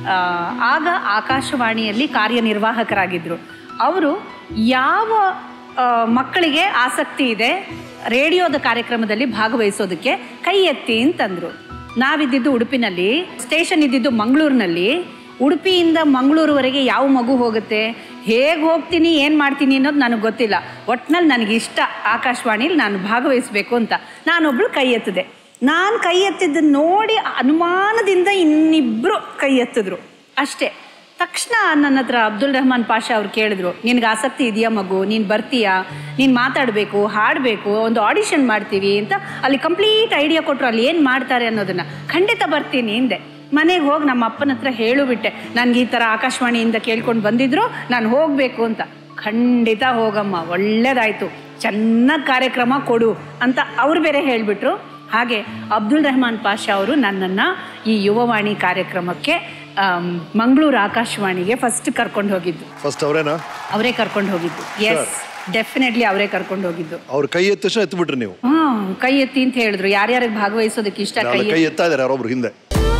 ಆಗ ಆಕಾಶವಾಣಿಯಲ್ಲಿ ಕಾರ್ಯನಿರ್ವಾಹಕರಾಗಿದ್ದರು. ಅವರು ಯಾವ ಮಕ್ಕಳಿಗೆ ಆಸಕ್ತಿ ಇದೆ ರೇಡಿಯೋದ ಕಾರ್ಯಕ್ರಮದಲ್ಲಿ ಭಾಗವಹಿಸೋದಕ್ಕೆ ಕೈ ಎತ್ತಿ ಅಂತಂದರು. ನಾವಿದ್ದಿದ್ದು ಉಡುಪಿನಲ್ಲಿ, ಸ್ಟೇಷನ್ ಇದ್ದಿದ್ದು ಮಂಗಳೂರಿನಲ್ಲಿ. ಉಡುಪಿಯಿಂದ ಮಂಗಳೂರುವರೆಗೆ ಯಾವ ಮಗು ಹೋಗುತ್ತೆ, ಹೇಗೆ ಹೋಗ್ತೀನಿ, ಏನು ಮಾಡ್ತೀನಿ ಅನ್ನೋದು ನನಗೆ ಗೊತ್ತಿಲ್ಲ. ಒಟ್ಟಿನಲ್ಲಿ ನನಗೆ ಇಷ್ಟ ಆಕಾಶವಾಣಿಲಿ ನಾನು ಭಾಗವಹಿಸಬೇಕು ಅಂತ. ನಾನೊಬ್ಳು ಕೈ ಎತ್ತಿದೆ. ನಾನು ಕೈ ಎತ್ತಿದ್ದನ್ನು ನೋಡಿ ಅನುಮಾನದಿಂದ ಇನ್ನಿಬ್ಬರು ಕೈ ಎತ್ತಿದ್ರು ಅಷ್ಟೇ. ತಕ್ಷಣ ನನ್ನ ಹತ್ರ ಅಬ್ದುಲ್ ರೆಹಮಾನ್ ಪಾಷಾ ಅವ್ರು ಕೇಳಿದ್ರು, ನಿನಗೆ ಆಸಕ್ತಿ ಇದೆಯಾ ಮಗು, ನೀನು ಬರ್ತೀಯಾ, ನೀನು ಮಾತಾಡಬೇಕು, ಹಾಡಬೇಕು, ಒಂದು ಆಡಿಷನ್ ಮಾಡ್ತೀವಿ ಅಂತ. ಅಲ್ಲಿ ಕಂಪ್ಲೀಟ್ ಐಡಿಯಾ ಕೊಟ್ಟರು, ಅಲ್ಲಿ ಏನು ಮಾಡ್ತಾರೆ ಅನ್ನೋದನ್ನು. ಖಂಡಿತ ಬರ್ತೀನಿ ಹಿಂದೆ. ಮನೆಗೆ ಹೋಗಿ ನಮ್ಮ ಅಪ್ಪನ ಹತ್ರ ಹೇಳಿಬಿಟ್ಟೆ, ನನಗೆ ಈ ಥರ ಆಕಾಶವಾಣಿಯಿಂದ ಕೇಳ್ಕೊಂಡು ಬಂದಿದ್ರು, ನಾನು ಹೋಗಬೇಕು ಅಂತ. ಖಂಡಿತ ಹೋಗಮ್ಮ, ಒಳ್ಳೇದಾಯಿತು, ಚೆನ್ನಾಗಿ ಕಾರ್ಯಕ್ರಮ ಕೊಡು ಅಂತ ಅವ್ರು ಬೇರೆ ಹೇಳಿಬಿಟ್ರು. ಹಾಗೆ ಅಬ್ದುಲ್ ರೆಹಮಾನ್ ಪಾಷಾ ಅವರು ನನ್ನನ್ನು ಈ ಯುವವಾಣಿ ಕಾರ್ಯಕ್ರಮಕ್ಕೆ ಮಂಗಳೂರು ಆಕಾಶವಾಣಿಗೆ ಫಸ್ಟ್ ಕರ್ಕೊಂಡು ಹೋಗಿದ್ದು. ಫಸ್ಟ್ ಅವರೇನಾ? ಅವರೇ ಕರ್ಕೊಂಡು ಹೋಗಿದ್ದು. ಎಸ್, ಡೆಫಿನೆಟ್ಲಿ ಅವರೇ ಕರ್ಕೊಂಡು ಹೋಗಿದ್ದು. ಅವ್ರು ಕೈ ಎತ್ತ ತಕ್ಷಣ ಎತ್ಬಿಟ್ರಿ ನೀವು? ಕೈ ಎತ್ತಿ ಅಂತ ಹೇಳಿದ್ರು. ಯಾರ್ಯಾರಿಗೆ ಭಾಗವಹಿಸೋದಕ್ಕೆ ಇಷ್ಟ ಕೈ ಎತ್ತಾ ಇದ್ದಾರೆ ಯಾರೊಬ್ರು ಹಿಂದೆ.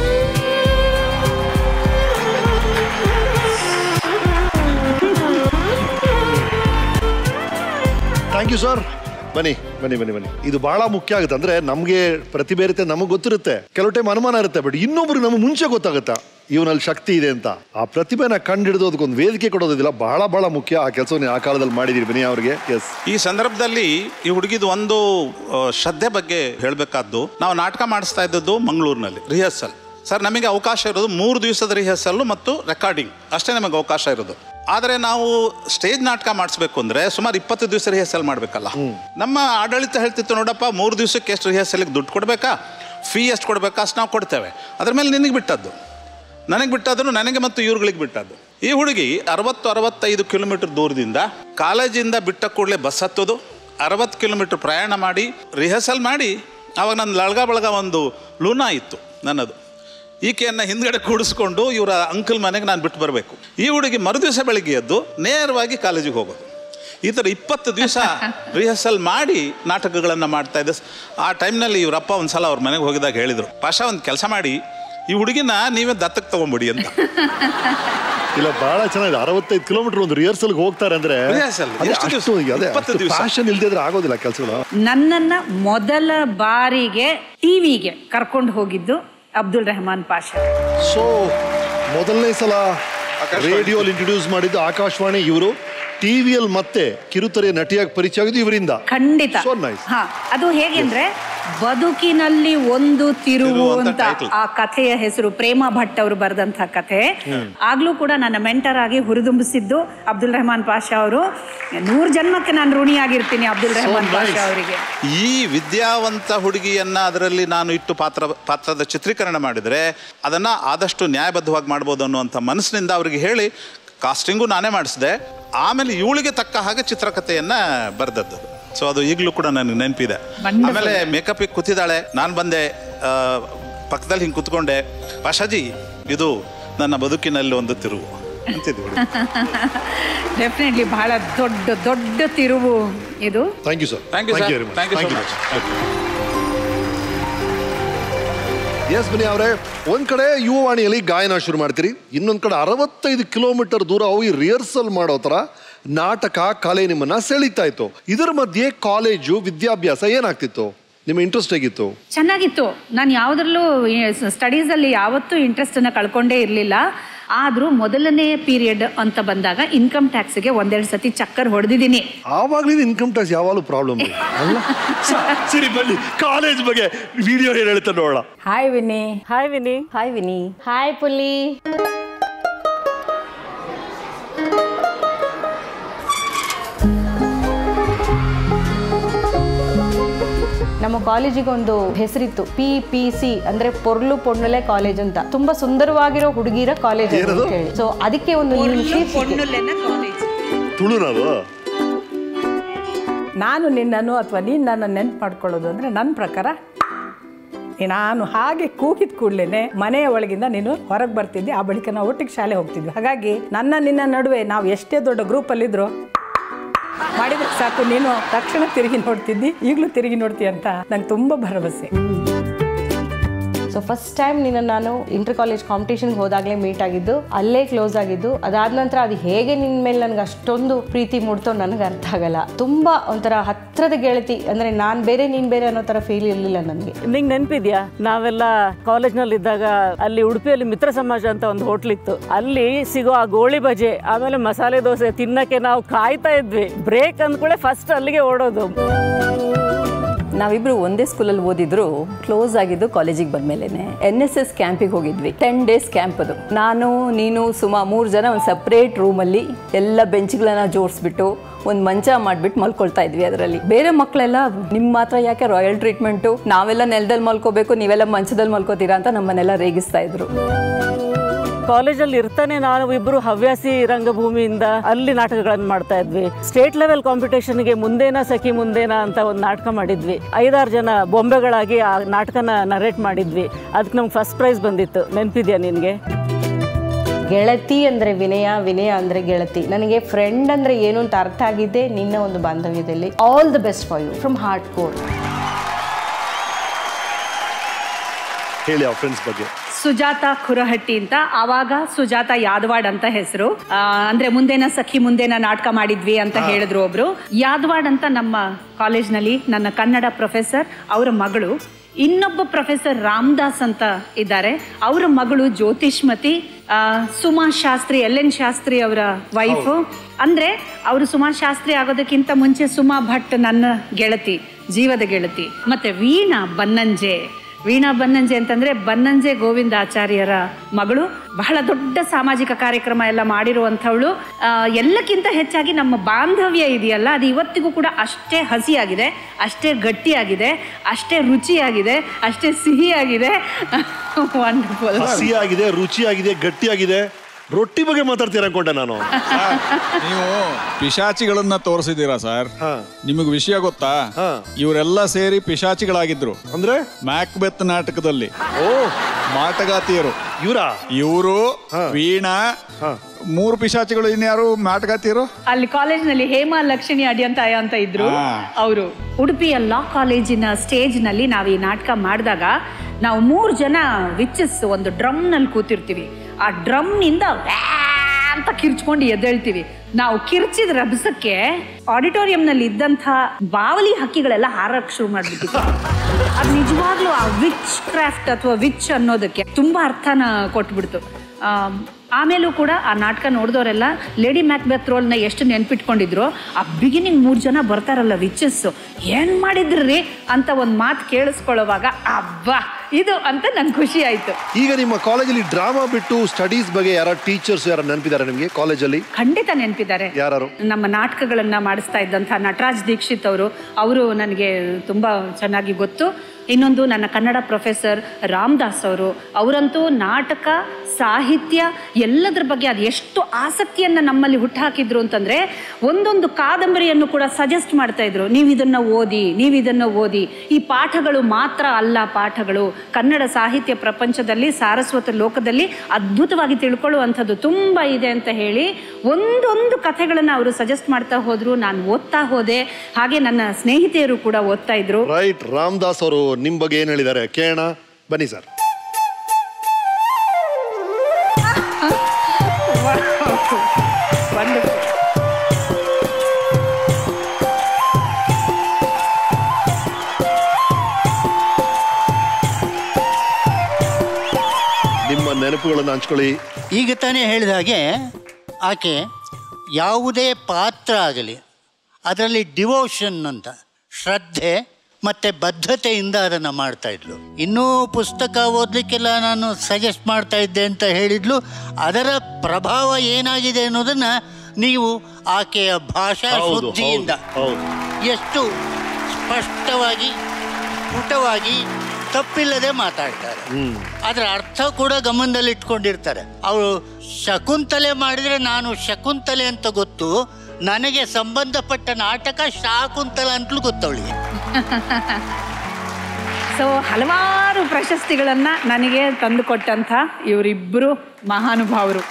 Thank you sir. ಬನ್ನಿ ಬನ್ನಿ ಬನ್ನಿ ಬನ್ನಿ. ಇದು ಬಹಳ ಮುಖ್ಯ ಆಗುತ್ತೆ. ಅಂದ್ರೆ ನಮಗೆ ಪ್ರತಿಭೆ ಇರುತ್ತೆ, ನಮಗೆ ಗೊತ್ತಿರುತ್ತೆ, ಕೆಲವು ಟೈಮ್ ಅನುಮಾನ ಇರುತ್ತೆ, ಬಟ್ ಇನ್ನೊಬ್ರಿಗೆ ನಮಗೆ ಮುಂಚೆ ಗೊತ್ತಾಗುತ್ತಾ ಇವನಲ್ಲಿ ಶಕ್ತಿ ಇದೆ ಅಂತ. ಆ ಪ್ರತಿಭೆನ ಕಂಡಿಡಿದು ಅದಕ್ಕೊಂದು ವೇದಿಕೆ ಕೊಡೋದಿಲ್ಲ, ಬಹಳ ಬಹಳ ಮುಖ್ಯ. ಆ ಕೆಲಸವನ್ನು ಆ ಕಾಲದಲ್ಲಿ ಮಾಡಿದೀರಿ ಬನ್ನಿ ಅವ್ರಿಗೆ. ಎಸ್, ಈ ಸಂದರ್ಭದಲ್ಲಿ ಈ ಹುಡುಗಿದು ಒಂದು ಶ್ರದ್ಧೆ ಬಗ್ಗೆ ಹೇಳಬೇಕಾದ್ದು, ನಾವು ನಾಟಕ ಮಾಡಿಸ್ತಾ ಇದ್ದದ್ದು ಮಂಗಳೂರಿನಲ್ಲಿ ರಿಹರ್ಸಲ್. ಸರ್, ನಮಗೆ ಅವಕಾಶ ಇರೋದು 3 ದಿವಸದ ರಿಹರ್ಸಲ್ಲು ಮತ್ತು ರೆಕಾರ್ಡಿಂಗ್ ಅಷ್ಟೇ ನಮಗೆ ಅವಕಾಶ ಇರೋದು. ಆದರೆ ನಾವು ಸ್ಟೇಜ್ ನಾಟಕ ಮಾಡಿಸ್ಬೇಕು ಅಂದರೆ ಸುಮಾರು 20 ದಿವಸ ರಿಹರ್ಸಲ್ ಮಾಡಬೇಕಲ್ಲ. ನಮ್ಮ ಆಡಳಿತ ಹೇಳ್ತಿತ್ತು, ನೋಡಪ್ಪ 3 ದಿವಸಕ್ಕೆ ಎಷ್ಟು ರಿಹರ್ಸಲ್ಗೆ ದುಡ್ಡು ಕೊಡಬೇಕಾ, ಫೀ ಎಷ್ಟು ಕೊಡಬೇಕಾ, ಅಷ್ಟು ನಾವು ಕೊಡ್ತೇವೆ. ಅದ್ರ ಮೇಲೆ ನಿನಗೆ ಬಿಟ್ಟದ್ದು, ನನಗೆ ಬಿಟ್ಟದ್ರು, ನನಗೆ ಮತ್ತು ಇವ್ರುಗಳಿಗೆ ಬಿಟ್ಟದ್ದು. ಈ ಹುಡುಗಿ 60-65 ಕಿಲೋಮೀಟರ್ ದೂರದಿಂದ ಕಾಲೇಜಿಂದ ಬಿಟ್ಟ ಕೂಡಲೇ ಬಸ್ ಹತ್ತೋದು, 60 ಕಿಲೋಮೀಟರ್ ಪ್ರಯಾಣ ಮಾಡಿ ರಿಹರ್ಸಲ್ ಮಾಡಿ. ಆವಾಗ ನನ್ನ ಲಳ್ಗ ಬಳಗ ಒಂದು ಲೂನಾ ಇತ್ತು ನನ್ನದು. ಈಕೆಯನ್ನು ಹಿಂದ್ಗಡೆ ಕೂಡಿಸ್ಕೊಂಡು ಇವರ ಅಂಕಲ್ ಮನೆಗೆ ನಾನು ಬಿಟ್ಟು ಬರಬೇಕು. ಈ ಹುಡುಗಿ ಮರುದಿವಸ ಬೆಳಿಗ್ಗೆ ಎದ್ದು ನೇರವಾಗಿ ಕಾಲೇಜಿಗೆ ಹೋಗೋದು. ಈ ಥರ 20 ದಿವಸ ರಿಹರ್ಸಲ್ ಮಾಡಿ ನಾಟಕಗಳನ್ನು ಮಾಡ್ತಾ ಇದ್ದೆ. ಆ ಟೈಮ್ನಲ್ಲಿ ಇವರಪ್ಪ ಒಂದು ಸಲ ಅವ್ರ ಮನೆಗೆ ಹೋಗಿದಾಗ ಹೇಳಿದರು, ಪಾಷಾ ಒಂದು ಕೆಲಸ ಮಾಡಿ, ಈ ಹುಡುಗಿನ ನೀವೇ ದತ್ತಕ್ಕೆ ತಗೊಂಬಿಡಿ ಅಂತ. ಇಲ್ಲ, ಬಹಳ ಚೆನ್ನಾಗಿದೆ. 65 ಕಿಲೋಮೀಟರ್ ಒಂದು ರಿಹರ್ಸಲ್ಗೆ ಹೋಗ್ತಾರೆ ಅಂದ್ರೆ ಫ್ಯಾಷನ್ ಇಲ್ದಿದ್ರೆ ಆಗೋದಿಲ್ಲ ಕೆಲಸಗಳು. ನನ್ನನ್ನು ಮೊದಲ ಬಾರಿಗೆ ಟಿವಿಗೆ ಕರ್ಕೊಂಡು ಹೋಗಿದ್ದು ಅಬ್ದುಲ್ ರೆಹಮಾನ್ ಪಾಷಾ. ಸೊ ಮೊದಲನೇ ಸಲ ರೇಡಿಯೋಲಿ ಇಂಟ್ರೊಡ್ಯೂಸ್ ಮಾಡಿದ್ದು ಆಕಾಶವಾಣಿ ಇವರು. ಟಿವಿಯಲ್ಲಿ ಮತ್ತೆ ಕಿರುತೆರೆ ನಟಿಯಾಗಿ ಪರಿಚಯ ಆಗಿದ್ದು ಇವರಿಂದ. ಖಂಡಿತ. ಹಾ, ಅದು ಹೇಗೆ ಅಂದ್ರೆ ಬದುಕಿನಲ್ಲಿ ಒಂದು ತಿರುವು ಅಂತ ಆ ಕಥೆಯ ಹೆಸರು. ಪ್ರೇಮ ಭಟ್ ಅವರು ಬರೆದಂತಹ ಕಥೆ. ಆಗ್ಲೂ ಕೂಡ ನನ್ನ ಮೆಂಟರ್ ಆಗಿ ಹುರಿದುಂಬಿಸಿದ್ದು ಅಬ್ದುಲ್ ರೆಹಮಾನ್ ಪಾಷಾ ಅವರು. 100 ಜನ್ಮಕ್ಕೆ ನಾನು ಋಣಿಯಾಗಿರ್ತೀನಿ ಅಬ್ದುಲ್ ರೆಹಮಾನ್ ಪಾಷಾ ಅವರಿಗೆ. ಈ ವಿದ್ಯಾವಂತ ಹುಡುಗಿಯನ್ನ ಅದರಲ್ಲಿ ನಾನು ಇಟ್ಟು ಪಾತ್ರದ ಚಿತ್ರೀಕರಣ ಮಾಡಿದ್ರೆ ಅದನ್ನ ಆದಷ್ಟು ನ್ಯಾಯಬದ್ಧವಾಗಿ ಮಾಡ್ಬೋದು ಅನ್ನುವಂಥ ಮನಸ್ಸಿನಿಂದ ಅವರಿಗೆ ಹೇಳಿ ಕಾಸ್ಟಿಂಗು ನಾನೇ ಮಾಡಿಸಿದೆ. ಆಮೇಲೆ ಇವಳಿಗೆ ತಕ್ಕ ಹಾಗೆ ಚಿತ್ರಕಥೆಯನ್ನ ಬರೆದದ್ದು. ಸೊ ಅದು ಈಗಲೂ ಕೂಡ ನನಗೆ ನೆನಪಿದೆ. ಆಮೇಲೆ ಮೇಕಪ್ಗೆ ಕೂತಿದ್ದಾಳೆ, ನಾನು ಬಂದೆ ಪಕ್ಕದಲ್ಲಿ ಹಿಂಗೆ ಕೂತ್ಕೊಂಡೆ, ಪಾಷಾಜಿ ಇದು ನನ್ನ ಬದುಕಿನಲ್ಲಿ ಒಂದು ತಿರುವು ಅಂತಿದ್ವಿ. ಡೆಫಿನೆಟ್ಲಿ ಬಹಳ ದೊಡ್ಡ ದೊಡ್ಡ ತಿರುವು ಇದು. Thank you sir. Thank you sir. Thank you so much. Yes ಬನ್ನಿ ಅವರೇ, ಒಂದ್ ಕಡೆ ಯುವವಾಣಿಯಲ್ಲಿ ಗಾಯನ ಶುರು ಮಾಡ್ತೀರಿ, ಇನ್ನೊಂದ್ ಕಡೆ 65 ಕಿಲೋಮೀಟರ್ ದೂರ ಹೋಗಿ ರಿಹರ್ಸಲ್ ಮಾಡೋ ತರ ನಾಟಕ ಕಲೆ ನಿಮ್ಮನ್ನ ಸೆಳೀತಾ ಇತ್ತು. ಇದರ ಮಧ್ಯೆ ಕಾಲೇಜು ವಿದ್ಯಾಭ್ಯಾಸ ಏನಾಗ್ತಿತ್ತು? ನಿಮ್ಮ ಇಂಟ್ರೆಸ್ಟ್ ಹೇಗಿತ್ತು? ಚೆನ್ನಾಗಿತ್ತು. ನಾನು ಯಾವುದ್ರಲ್ಲೂ ಸ್ಟಡೀಸ್ ಅಲ್ಲಿ ಯಾವತ್ತೂ ಇಂಟ್ರೆಸ್ಟ್ ಅನ್ನ ಕಳ್ಕೊಂಡೇ ಇರಲಿಲ್ಲ. ಆದ್ರೂ ಮೊದಲನೇ ಪೀರಿಯಡ್ ಅಂತ ಬಂದಾಗ ಇನ್ಕಮ್ ಟ್ಯಾಕ್ಸ್ಗೆ 1-2 ಸತಿ ಚಕ್ಕರ್ ಹೊಡೆದಿದ್ದೀನಿ. ಆವಾಗ್ಲೂ ಇನ್ಕಮ್ ಟ್ಯಾಕ್ಸ್ ಯಾವಾಗಲೂ ಪ್ರಾಬ್ಲಮ್ ಅಲ್ಲ. ಸರಿ ಬನ್ನಿ ಕಾಲೇಜ್ ಬಗ್ಗೆ ವಿಡಿಯೋ ಏನು ಹೇಳ್ತಾ ನೋಡೋಣ. Hi Vini. Hi Vini. Hi Vini. Hi Puli. ನಮ್ಮ ಕಾಲೇಜಿಗೆ ಒಂದು ಹೆಸರಿತ್ತು, PPC ಅಂದ್ರೆ ಪೊರ್ಲು ಪೊಣ್ಣಲೆ ಕಾಲೇಜ್ ಅಂತ. ತುಂಬಾ ಸುಂದರವಾಗಿರೋ ಹುಡುಗಿರ ಕಾಲೇಜ್ ಅಂತ ಹೇಳಿ. ಸೊ ಅದಕ್ಕೆ ಒಂದು ನಾನು ನಿನ್ನನ್ನು ಅಥವಾ ನೀನು ನನ್ನ ನೆನ್ಪು ಮಾಡ್ಕೊಳ್ಳೋದು ಅಂದ್ರೆ ನನ್ನ ಪ್ರಕಾರ ನಾನು ಹಾಗೆ ಕೂಗಿದ ಕೂಡ್ಲೇನೆ ಮನೆಯ ಒಳಗಿಂದ ನೀನು ಹೊರಗೆ ಬರ್ತಿದ್ದೆ. ಆ ಬಳಿಕ ನಾವು ಒಟ್ಟಿಗೆ ಶಾಲೆ ಹೋಗ್ತಿದ್ವಿ. ಹಾಗಾಗಿ ನಿನ್ನ ನಡುವೆ ನಾವು ಎಷ್ಟೇ ದೊಡ್ಡ ಗ್ರೂಪಲ್ಲಿದ್ರು ಮಾಡಿದ್ರೆ ಸಾಕು, ನೀನು ತಕ್ಷಣ ತಿರುಗಿ ನೋಡ್ತಿದ್ದಿ, ಈಗಲೂ ತಿರುಗಿ ನೋಡ್ತೀಯ ಅಂತ ನಂಗೆ ತುಂಬ ಭರವಸೆ. ಸೊ ಫಸ್ಟ್ ಟೈಮ್ ನಿನ್ನ ನಾನು ಇಂಟರ್ ಕಾಲೇಜ್ ಕಾಂಪಿಟೇಷನ್ಗೆ ಹೋದಾಗಲೇ ಮೀಟ್ ಆಗಿದ್ದು, ಅಲ್ಲೇ ಕ್ಲೋಸ್ ಆಗಿದ್ದು. ಅದಾದ ನಂತರ ಅದು ಹೇಗೆ ನಿನ್ನ ಮೇಲೆ ನನಗೆ ಅಷ್ಟೊಂದು ಪ್ರೀತಿ ಮೂಡ್ತೋ ನನಗೆ ಅರ್ಥ ಆಗಲ್ಲ. ತುಂಬ ಒಂಥರ ಹತ್ತಿರದ ಗೆಳತಿ, ಅಂದರೆ ನಾನು ಬೇರೆ ನೀನು ಬೇರೆ ಅನ್ನೋ ಥರ ಫೀಲ್ ಇರಲಿಲ್ಲ ನನಗೆ. ನಿಂಗೆ ನೆನಪಿದ್ಯಾ, ನಾವೆಲ್ಲ ಕಾಲೇಜ್ನಲ್ಲಿ ಇದ್ದಾಗ ಅಲ್ಲಿ ಉಡುಪಿಯಲ್ಲಿ ಮಿತ್ರ ಸಮಾಜ ಅಂತ ಒಂದು ಹೋಟ್ಲ್ ಇತ್ತು. ಅಲ್ಲಿ ಸಿಗೋ ಆ ಗೋಳಿ ಬಜೆ ಆಮೇಲೆ ಮಸಾಲೆ ದೋಸೆ ತಿನ್ನಕ್ಕೆ ನಾವು ಕಾಯ್ತಾ ಇದ್ವಿ. ಬ್ರೇಕ್ ಅಂದ್ಕೂಳೆ ಫಸ್ಟ್ ಅಲ್ಲಿಗೆ ಓಡೋದು. ನಾವಿಬ್ರು ಒಂದೇ ಸ್ಕೂಲಲ್ಲಿ ಓದಿದ್ರು, ಕ್ಲೋಸ್ ಆಗಿದ್ದು ಕಾಲೇಜಿಗೆ ಬಂದ್ಮೇಲೆ NSS ಕ್ಯಾಂಪಿಗೆ ಹೋಗಿದ್ವಿ. 10 days ಕ್ಯಾಂಪ್ ಅದು. ನಾನು ನೀನು ಸುಮಾ 3 ಜನ ಒಂದು ಸಪ್ರೇಟ್ ರೂಮಲ್ಲಿ ಎಲ್ಲ ಬೆಂಚ್ಗಳನ್ನ ಜೋಡಿಸ್ಬಿಟ್ಟು ಒಂದು ಮಂಚ ಮಾಡಿಬಿಟ್ಟು ಮಲ್ಕೊಳ್ತಾ ಇದ್ವಿ. ಅದರಲ್ಲಿ ಬೇರೆ ಮಕ್ಕಳೆಲ್ಲ ನಿಮ್ಮ ಮಾತ್ರ ಯಾಕೆ ರಾಯಲ್ ಟ್ರೀಟ್ಮೆಂಟು, ನಾವೆಲ್ಲ ನೆಲದಲ್ಲಿ ಮಲ್ಕೋಬೇಕು, ನೀವೆಲ್ಲ ಮಂಚದಲ್ಲಿ ಮಲ್ಕೋತೀರಾ ಅಂತ ನಮ್ಮನ್ನೆಲ್ಲ ರೇಗಿಸ್ತಾ ಇದ್ರು. ಕಾಲೇಜಲ್ಲಿ ಇರ್ತಾನೆ ನಾವು ಇಬ್ರು ಹವ್ಯಾಸಿ ರಂಗಭೂಮಿಯಿಂದ ಅಲ್ಲಿ ನಾಟಕಗಳನ್ನು ಮಾಡ್ತಾ ಇದ್ವಿ. ಸ್ಟೇಟ್ ಲೆವೆಲ್ ಕಾಂಪಿಟೇಷನ್ಗೆ ಮುಂದೇನಾ ಸಖಿ ಮುಂದೇನಾ ಅಂತ ಒಂದು ನಾಟಕ ಮಾಡಿದ್ವಿ. 5-6 ಜನ ಬೊಂಬೆಗಳಾಗಿ ಆ ನಾಟಕನ ನರೇಟ್ ಮಾಡಿದ್ವಿ. ಅದಕ್ಕೆ ನಮ್ಗೆ ಫಸ್ಟ್ ಪ್ರೈಸ್ ಬಂದಿತ್ತು. ನೆನಪಿದ್ಯಾ ನಿನಗೆ? ಗೆಳತಿ ಅಂದರೆ ವಿನಯ, ವಿನಯ ಅಂದರೆ ಗೆಳತಿ. ನನಗೆ ಫ್ರೆಂಡ್ ಅಂದರೆ ಏನು ಅಂತ ಅರ್ಥ ಆಗಿದ್ದೆ ನಿನ್ನ ಒಂದು ಬಾಂಧವ್ಯದಲ್ಲಿ. All the best for you from heart core. ಹೇಳಿ ಆ ಫ್ರೆಂಡ್ಸ್ ಬಗ್ಗೆ. ಸುಜಾತ ಖುರಹಟ್ಟಿ ಅಂತ, ಆವಾಗ ಸುಜಾತ ಯಾದವಾಡ್ ಅಂತ ಹೆಸರು. ಅಂದ್ರೆ ಮುಂದೇನ ಸಖಿ ಮುಂದೇನ ನಾಟಕ ಮಾಡಿದ್ವಿ ಅಂತ ಹೇಳಿದ್ರು ಒಬ್ರು. ಯಾದವಾಡ್ ಅಂತ ನಮ್ಮ ಕಾಲೇಜ್ನಲ್ಲಿ ನನ್ನ ಕನ್ನಡ ಪ್ರೊಫೆಸರ್ ಅವರ ಮಗಳು, ಇನ್ನೊಬ್ಬ ಪ್ರೊಫೆಸರ್ ರಾಮದಾಸ್ ಅಂತ ಇದ್ದಾರೆ, ಅವರ ಮಗಳು ಜ್ಯೋತಿಷ್ಮತಿ. ಸುಮಾ ಶಾಸ್ತ್ರಿ, LN ಶಾಸ್ತ್ರಿ ಅವರ ವೈಫು. ಅಂದ್ರೆ ಅವರು ಸುಮಾ ಶಾಸ್ತ್ರಿ ಆಗೋದಕ್ಕಿಂತ ಮುಂಚೆ ಸುಮಾ ಭಟ್ ನನ್ನ ಗೆಳತಿ, ಜೀವದ ಗೆಳತಿ. ಮತ್ತೆ ವೀಣಾ ಬನ್ನಂಜೆ. ವೀಣಾ ಬನ್ನಂಜೆ ಅಂತಂದ್ರೆ ಬನ್ನಂಜೆ ಗೋವಿಂದಾಚಾರ್ಯರ ಮಗಳು. ಬಹಳ ದೊಡ್ಡ ಸಾಮಾಜಿಕ ಕಾರ್ಯಕ್ರಮ ಎಲ್ಲ ಮಾಡಿರುವಂಥವಳು. ಎಲ್ಲಕ್ಕಿಂತ ಹೆಚ್ಚಾಗಿ ನಮ್ಮ ಬಾಂಧವ್ಯ ಇದೆಯಲ್ಲ, ಅದು ಇವತ್ತಿಗೂ ಕೂಡ ಅಷ್ಟೇ ಹಸಿಯಾಗಿದೆ, ಅಷ್ಟೇ ಗಟ್ಟಿಯಾಗಿದೆ, ಅಷ್ಟೇ ರುಚಿಯಾಗಿದೆ, ಅಷ್ಟೇ ಸಿಹಿಯಾಗಿದೆ. ವಂಡರ್ಫುಲ್. ಹಸಿಯಾಗಿದೆ, ರುಚಿಯಾಗಿದೆ, ಗಟ್ಟಿಯಾಗಿದೆ. ರೊಟ್ಟಿ ಬಗ್ಗೆ ಮಾತಾಡ್ತೀರ ಅನ್ಕೊಂಡೆ ನಾನು. ನೀವು ಪಿಶಾಚಿಗಳನ್ನ ತೋರಿಸಿದ್ದೀರಾ ಸರ್? ನಿಮಗೆ ವಿಷಯ ಗೊತ್ತಾ? ಇವರೆಲ್ಲ ಸೇರಿ ಪಿಶಾಚಿಗಳಾಗಿದ್ರು. ಅಂದ್ರೆ ಮ್ಯಾಕ್ಬೆತ್ ನಾಟಕದಲ್ಲಿ ಮಾಟಗಾತಿಯರು ಇವರು ವೀಣಾ 3 ಪಿಶಾಚಿಗಳು. ಇನ್ಯಾರು ಮಾಟಗಾತಿಯರು? ಅಲ್ಲಿ ಕಾಲೇಜ್ನಲ್ಲಿ ಹೇಮಾ ಲಕ್ಷ್ಮಿ ಅಡಿಯಂತಾಯ ಅಂತ ಇದ್ರು ಅವರು. ಉಡುಪಿಯ ಲಾ ಕಾಲೇಜಿನ ಸ್ಟೇಜ್ ನಲ್ಲಿ ನಾವು ಈ ನಾಟಕ ಮಾಡಿದಾಗ ನಾವು 3 ಜನ ವಿಚಸ್ ಒಂದು ಡ್ರಮ್ ನಲ್ಲಿ ಕೂತಿರ್ತೀವಿ. ಆ ಡ್ರಮ್ ನಿಂದ ಅಂತ ಕಿರ್ಚ್ಕೊಂಡು ಎದ್ದೇಳ್ತೀವಿ. ನಾವು ಕಿರ್ಚಿದ ರಭಸಕ್ಕೆ ಆಡಿಟೋರಿಯಂ ನಲ್ಲಿ ಇದ್ದಂಥ ಬಾವಲಿ ಹಕ್ಕಿಗಳೆಲ್ಲ ಹಾರಕ್ಕೆ ಶುರು ಮಾಡ್ಬಿಟ್ಟಿತ್ತು. ಅದು ನಿಜವಾಗ್ಲೂ ಆ ವಿಚ್ ಕ್ರಾಫ್ಟ್ ಅಥವಾ ವಿಚ್ ಅನ್ನೋದಕ್ಕೆ ತುಂಬಾ ಅರ್ಥನ ಕೊಟ್ಬಿಡ್ತು. ಆಮೇಲೂ ಕೂಡ ಆ ನಾಟಕ ನೋಡಿದವರೆಲ್ಲ ಲೇಡಿ ಮ್ಯಾಕ್ಬೆತ್ ರೋಲ್ನ ಎಷ್ಟು ನೆನ್ಪಿಟ್ಕೊಂಡಿದ್ರು, ಆ ಬಿಗಿನಿಂಗ್ 3 ಜನ ಬರ್ತಾರಲ್ಲ ವಿಚಸ್, ಏನ್ ಮಾಡಿದ್ರಿ ಅಂತ ಒಂದು ಮಾತು ಕೇಳಿಸ್ಕೊಳ್ಳೋವಾಗ ಅಬ್ಬಾ ಇದು ಅಂತ ನಂಗೆ ಖುಷಿ ಆಯ್ತು. ಈಗ ನಿಮ್ಮ ಕಾಲೇಜಲ್ಲಿ ಡ್ರಾಮಾ ಬಿಟ್ಟು ಸ್ಟಡೀಸ್ ಬಗ್ಗೆ ಯಾರು ಟೀಚರ್ಸ್ ಯಾರು ನೆನಪಿದ್ದಾರೆ ನಿಮಗೆ ಕಾಲೇಜಲ್ಲಿ? ಖಂಡಿತ ನೆನಪಿದ್ದಾರೆ. ಯಾರು? ನಮ್ಮ ನಾಟಕಗಳನ್ನ ಮಾಡಿಸ್ತಾ ಇದ್ದಂಥ ನಟರಾಜ್ ದೀಕ್ಷಿತ್ ಅವರು ನನಗೆ ತುಂಬಾ ಚೆನ್ನಾಗಿ ಗೊತ್ತು. ಇನ್ನೊಂದು ನನ್ನ ಕನ್ನಡ ಪ್ರೊಫೆಸರ್ ರಾಮದಾಸ್ ಅವರಂತೂ ನಾಟಕ ಸಾಹಿತ್ಯ ಎಲ್ಲದರ ಬಗ್ಗೆ ಅದು ಎಷ್ಟು ಆಸಕ್ತಿಯನ್ನು ನಮ್ಮಲ್ಲಿ ಹುಟ್ಟುಹಾಕಿದ್ರು ಅಂತಂದರೆ, ಒಂದೊಂದು ಕಾದಂಬರಿಯನ್ನು ಕೂಡ ಸಜೆಸ್ಟ್ ಮಾಡ್ತಾ ಇದ್ರು, ನೀವು ಇದನ್ನು ಓದಿ. ಈ ಪಾಠಗಳು ಮಾತ್ರ ಅಲ್ಲ, ಪಾಠಗಳು ಕನ್ನಡ ಸಾಹಿತ್ಯ ಪ್ರಪಂಚದಲ್ಲಿ ಸಾರಸ್ವತ ಲೋಕದಲ್ಲಿ ಅದ್ಭುತವಾಗಿ ತಿಳ್ಕೊಳ್ಳುವಂಥದ್ದು ತುಂಬ ಇದೆ ಅಂತ ಹೇಳಿ ಒಂದೊಂದು ಕಥೆಗಳನ್ನು ಅವರು ಸಜೆಸ್ಟ್ ಮಾಡ್ತಾ ಹೋದ್ರು. ನಾನು ಓದ್ತಾ ಹೋದೆ, ಹಾಗೆ ನನ್ನ ಸ್ನೇಹಿತೆಯರು ಕೂಡ ಓದ್ತಾ ಇದ್ರು. ರೈಟ್. ರಾಮದಾಸ್ ಅವರು ನಿಮ್ಮ ಬಗ್ಗೆ ಏನು ಹೇಳಿದ್ದಾರೆ ಕೇಳೋಣ ಬನ್ನಿ ಸರ್. ನಿಮ್ಮ ನೆನಪುಗಳನ್ನು ಹಂಚ್ಕೊಳ್ಳಿ. ಈಗ ತಾನೇ ಹೇಳಿದ ಹಾಗೆ ಆಕೆ ಯಾವುದೇ ಪಾತ್ರ ಆಗಲಿ ಅದರಲ್ಲಿ ಡಿವೋಷನ್ ಅಂತ ಶ್ರದ್ಧೆ ಮತ್ತು ಬದ್ಧತೆಯಿಂದ ಅದನ್ನು ಮಾಡ್ತಾಯಿದ್ಲು. ಇನ್ನೂ ಪುಸ್ತಕ ಓದಲಿಕ್ಕೆಲ್ಲ ನಾನು ಸಜೆಸ್ಟ್ ಮಾಡ್ತಾ ಇದ್ದೆ ಅಂತ ಹೇಳಿದ್ಲು. ಅದರ ಪ್ರಭಾವ ಏನಾಗಿದೆ ಅನ್ನೋದನ್ನು ನೀವು ಆಕೆಯ ಭಾಷಾ ಶುದ್ಧಿಯಿಂದ ಎಷ್ಟು ಸ್ಪಷ್ಟವಾಗಿ ಪುಟವಾಗಿ ತಪ್ಪಿಲ್ಲದೆ ಮಾತಾಡ್ತಾರೆ. ಅದರ ಅರ್ಥ ಕೂಡ ಗಮನದಲ್ಲಿ ಇಟ್ಕೊಂಡಿರ್ತಾರೆ. ಅವರು ಶಕುಂತಲೆ ಮಾಡಿದರೆ ನಾನು ಶಕುಂತಲೆ ಅಂತ ಗೊತ್ತು, ನನಗೆ ಸಂಬಂಧಪಟ್ಟ ನಾಟಕ ಶಾಕುಂತಲ ಅಂತಲೂ ಗೊತ್ತವಳಿಗೆ. ಸೊ ಹಲವಾರು ಪ್ರಶಸ್ತಿಗಳನ್ನ ನನಗೆ ತಂದುಕೊಟ್ಟಂಥ ಇವರಿಬ್ಬರು ಮಹಾನುಭಾವರು.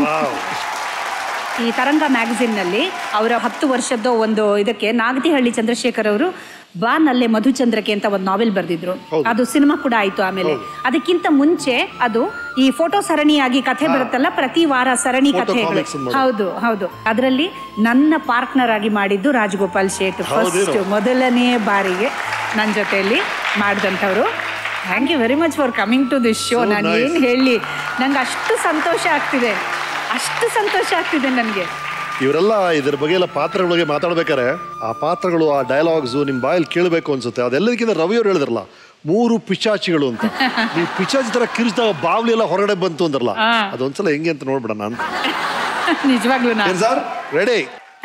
ಈ ತರಂಗ ಮ್ಯಾಗಝಿನ್ನಲ್ಲಿ ಅವರ 10 ವರ್ಷದ ಒಂದು ಇದಕ್ಕೆ ನಾಗತಿಹಳ್ಳಿ ಚಂದ್ರಶೇಖರ್ ಅವರು ಬಾ ನಲ್ಲೆ ಮಧುಚಂದ್ರಕ್ಕೆ ಅಂತ ಒಂದು ನಾವೆಲ್ ಬರೆದಿದ್ರು. ಅದು ಸಿನಿಮಾ ಕೂಡ ಆಯ್ತು. ಆಮೇಲೆ ಅದಕ್ಕಿಂತ ಮುಂಚೆ ಅದು ಈ ಫೋಟೋ ಸರಣಿಯಾಗಿ ಕಥೆ ಬರುತ್ತಲ್ಲ, ಪ್ರತಿ ವಾರ ಸರಣಿ ಕಥೆಗಳು. ಹೌದು. ಅದರಲ್ಲಿ ನನ್ನ ಪಾರ್ಟ್ನರ್ ಆಗಿ ಮಾಡಿದ್ದು ರಾಜಗೋಪಾಲ್ ಶೇಟ್. ಫಸ್ಟ್ ಮೊದಲನೇ ಬಾರಿಗೆ ನನ್ನ ಜೊತೆಯಲ್ಲಿ ಮಾಡಿದಂಥವ್ರು. Thank you very much for coming to this show. ನಾನು ಏನು ಹೇಳಿ, ನಂಗೆ ಅಷ್ಟು ಸಂತೋಷ ಆಗ್ತಿದೆ ನನಗೆ. ಇವರೆಲ್ಲ ಇದ್ರ ಬಗ್ಗೆ ಎಲ್ಲ ಪಾತ್ರಗಳ ಬಗ್ಗೆ ಮಾತಾಡ್ಬೇಕಾರೆ ಆ ಪಾತ್ರಗಳು, ಆ ಡೈಲಾಗ್ಸು ನಿಮ್ಮ ಬಾಯಲ್ಲಿ ಕೇಳಬೇಕು ಅನ್ಸುತ್ತೆ. ಅದೆಲ್ಲದಕ್ಕಿಂತ ರವಿಯವ್ರು ಹೇಳಿದ್ರಲ್ಲ 3 ಪಿಶಾಚಿಗಳು ಅಂತ. ನೀವು ಪಿಶಾಚಿ ತರ ಕಿರಿಸಿದಾಗ ಬಾವ್ಲಿ ಎಲ್ಲ ಹೊರಗಡೆ ಬಂತು ಅಂದ್ರಲ್ಲ, ಅದೊಂದ್ಸಲ ಹೆಂಗೆ ಅಂತ ನೋಡ್ಬಿಡೋಣ ಅಂತ. ನಿಜವಾಗ್ಲೂ ಸರ್ ರೆಡಿ?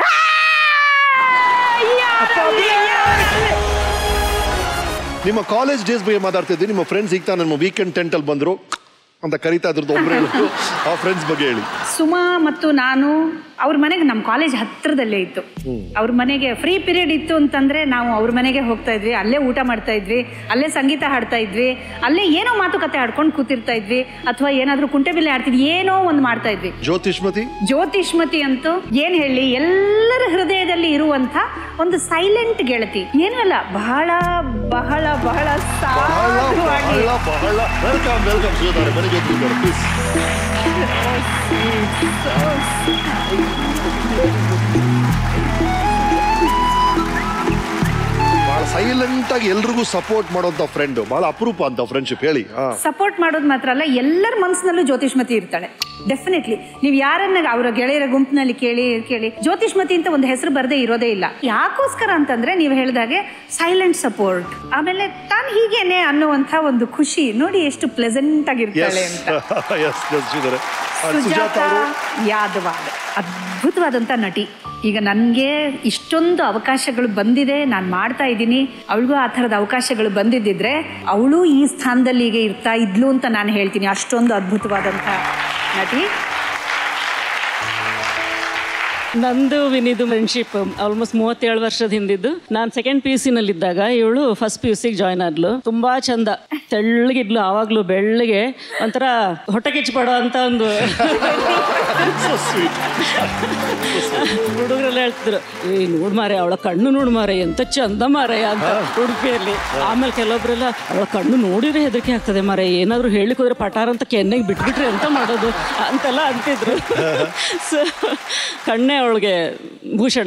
ನಿಮ್ಮ ಕಾಲೇಜ್ ಡೇಸ್ ಬಗ್ಗೆ ಮಾತಾಡ್ತಿದ್ವಿ. ನಿಮ್ಮ ಫ್ರೆಂಡ್ಸ್ ಈಗ ತಾನು ನಮ್ಮ ವೀಕೆಂಡ್ ಟೆಂಟಲ್ಲಿ ಬಂದರು ಅಂತ ಕರೀತಾ ಇದ್ರದ್ದು ಒಬ್ರು ಹೇಳಿದ್ರು. ಆ ಫ್ರೆಂಡ್ಸ್ ಬಗ್ಗೆ ಹೇಳಿ. ಸುಮಾ ಮತ್ತು ನಾನು ಅವ್ರ ಮನೆಗೆ, ನಮ್ಮ ಕಾಲೇಜ್ ಹತ್ರದಲ್ಲೇ ಇತ್ತು. ಅವ್ರ ಮನೆಗೆ ಫ್ರೀ ಪೀರಿಯಡ್ ಇತ್ತು ಅಂತಂದ್ರೆ ನಾವು ಅವ್ರ ಮನೆಗೆ ಹೋಗ್ತಾ ಇದ್ವಿ, ಅಲ್ಲೇ ಊಟ ಮಾಡ್ತಾ ಇದ್ವಿ, ಅಲ್ಲೇ ಸಂಗೀತ ಹಾಡ್ತಾ ಇದ್ವಿ, ಅಲ್ಲೇ ಏನೋ ಮಾತುಕತೆ ಆಡ್ಕೊಂಡು ಕೂತಿರ್ತಾ ಇದ್ವಿ, ಅಥವಾ ಏನಾದ್ರೂ ಕುಂಟೆಬಿಲ್ಲೆ ಆಡ್ತಿದ್ವಿ, ಏನೋ ಒಂದು ಮಾಡ್ತಾ ಇದ್ವಿ. ಜ್ಯೋತಿಷ್ಮತಿ ಅಂತೂ ಏನ್ ಹೇಳಿ, ಎಲ್ಲರ ಹೃದಯದಲ್ಲಿ ಇರುವಂತ ಒಂದು ಸೈಲೆಂಟ್ ಗೆಳತಿ. ಏನೂ ಅಲ್ಲ, ಬಹಳ ಬಹಳ ಬಹಳ ಸಾಧುವಾಗಿ. ಬಹಳ ಸೈಲೆಂಟ್ ಆಗಿ ಎಲ್ರಿಗೂ ಸಪೋರ್ಟ್ ಮಾಡೋಂಥ ಫ್ರೆಂಡ್, ಬಹಳ ಅಪರೂಪ ಅಂತ ಫ್ರೆಂಡ್ಶಿಪ್. ಹೇಳಿ. ಸಪೋರ್ಟ್ ಮಾಡೋದು ಮಾತ್ರ ಅಲ್ಲ, ಎಲ್ಲರ ಮನಸ್ಸಿನಲ್ಲೂ ಜ್ಯೋತಿಷ್ಮತಿ ಇರ್ತಾಳೆ. ಡೆಫಿನೆಟ್ಲಿ ನೀವು ಯಾರನ್ನ ಅವರ ಗೆಳೆಯರ ಗುಂಪಿನಲ್ಲಿ ಕೇಳಿ ಜ್ಯೋತಿಷ್ಮತಿ ಅಂತ ಒಂದು ಹೆಸರು ಬರದೇ ಇರೋದೇ ಇಲ್ಲ. ಯಾಕೋಸ್ಕರ ಅಂತಂದ್ರೆ ನೀವು ಹೇಳಿದಾಗೆ ಸೈಲೆಂಟ್ ಸಪೋರ್ಟ್, ಆಮೇಲೆ ತಾನು ಹೀಗೇನೆ ಅನ್ನುವಂಥ ಒಂದು ಖುಷಿ. ನೋಡಿ ಎಷ್ಟು ಪ್ಲೆಸೆಂಟ್ ಆಗಿರ್ತಾಳೆ ಅಂತ. ಸುಜಾತಾ ಯಾದವಾಡ್ ಅದ್ಭುತವಾದಂಥ ನಟಿ. ಈಗ ನನಗೆ ಇಷ್ಟೊಂದು ಅವಕಾಶಗಳು ಬಂದಿದೆ, ನಾನು ಮಾಡ್ತಾ ಇದ್ದೀನಿ. ಅವಳಿಗೂ ಆ ಥರದ ಅವಕಾಶಗಳು ಬಂದಿದ್ದಿದ್ರೆ ಅವಳು ಈ ಸ್ಥಾನದಲ್ಲಿ ಈಗ ಇರ್ತಾ ಇದ್ಲು ಅಂತ ನಾನು ಹೇಳ್ತೀನಿ. ಅಷ್ಟೊಂದು ಅದ್ಭುತವಾದಂಥ ನಟಿ. ನಂದು ವಿನಿದು ಫ್ರೆಂಡ್ಶಿಪ್ ಆಲ್ಮೋಸ್ಟ್ 37 ವರ್ಷದ ಹಿಂದಿದ್ದು. ನಾನು ಸೆಕೆಂಡ್ PUC ನಲ್ಲಿದ್ದಾಗ ಇವಳು ಫಸ್ಟ್ PUC ಜಾಯ್ನ್ ಆದ್ಲು. ತುಂಬಾ ಚಂದ, ತೆಳ್ಳಗಿದ್ಲು, ಆವಾಗ್ಲೂ ಬೆಳ್ಳಗೆ, ಒಂಥರ ಹೊಟ್ಟೆ ಕಿಚ್ಚಪಡೋ ಅಂತ ಒಂದು ಹುಡುಗರೆಲ್ಲ ಹೇಳ್ತಿದ್ರು, ನೋಡ್ ಮಾರೆ ಅವಳ ಕಣ್ಣು ನೋಡ್ ಮಾರೆ, ಎಂತ ಚಂದ ಮಾರೆ ಅಂತ ಉಡುಪಿಯಲ್ಲಿ. ಆಮೇಲೆ ಕೆಲವೊಬ್ರೆಲ್ಲ ಅವಳ ಕಣ್ಣು ನೋಡಿದ್ರೆ ಹೆದರಿಕೆ ಆಗ್ತದೆ ಮಾರೆ, ಏನಾದ್ರು ಹೇಳಿಕ್ ಹೋದ್ರೆ ಪಟಾರ ಅಂತ ಕೆನ್ನೆಗೆ ಬಿಟ್ಬಿಟ್ರೆ ಎಂತ ಮಾಡೋದು ಅಂತೆಲ್ಲ ಅಂತಿದ್ರು. ಸೊ ಕಣ್ಣೇ ಅವಳಿಗೆ ಭೂಷಣ.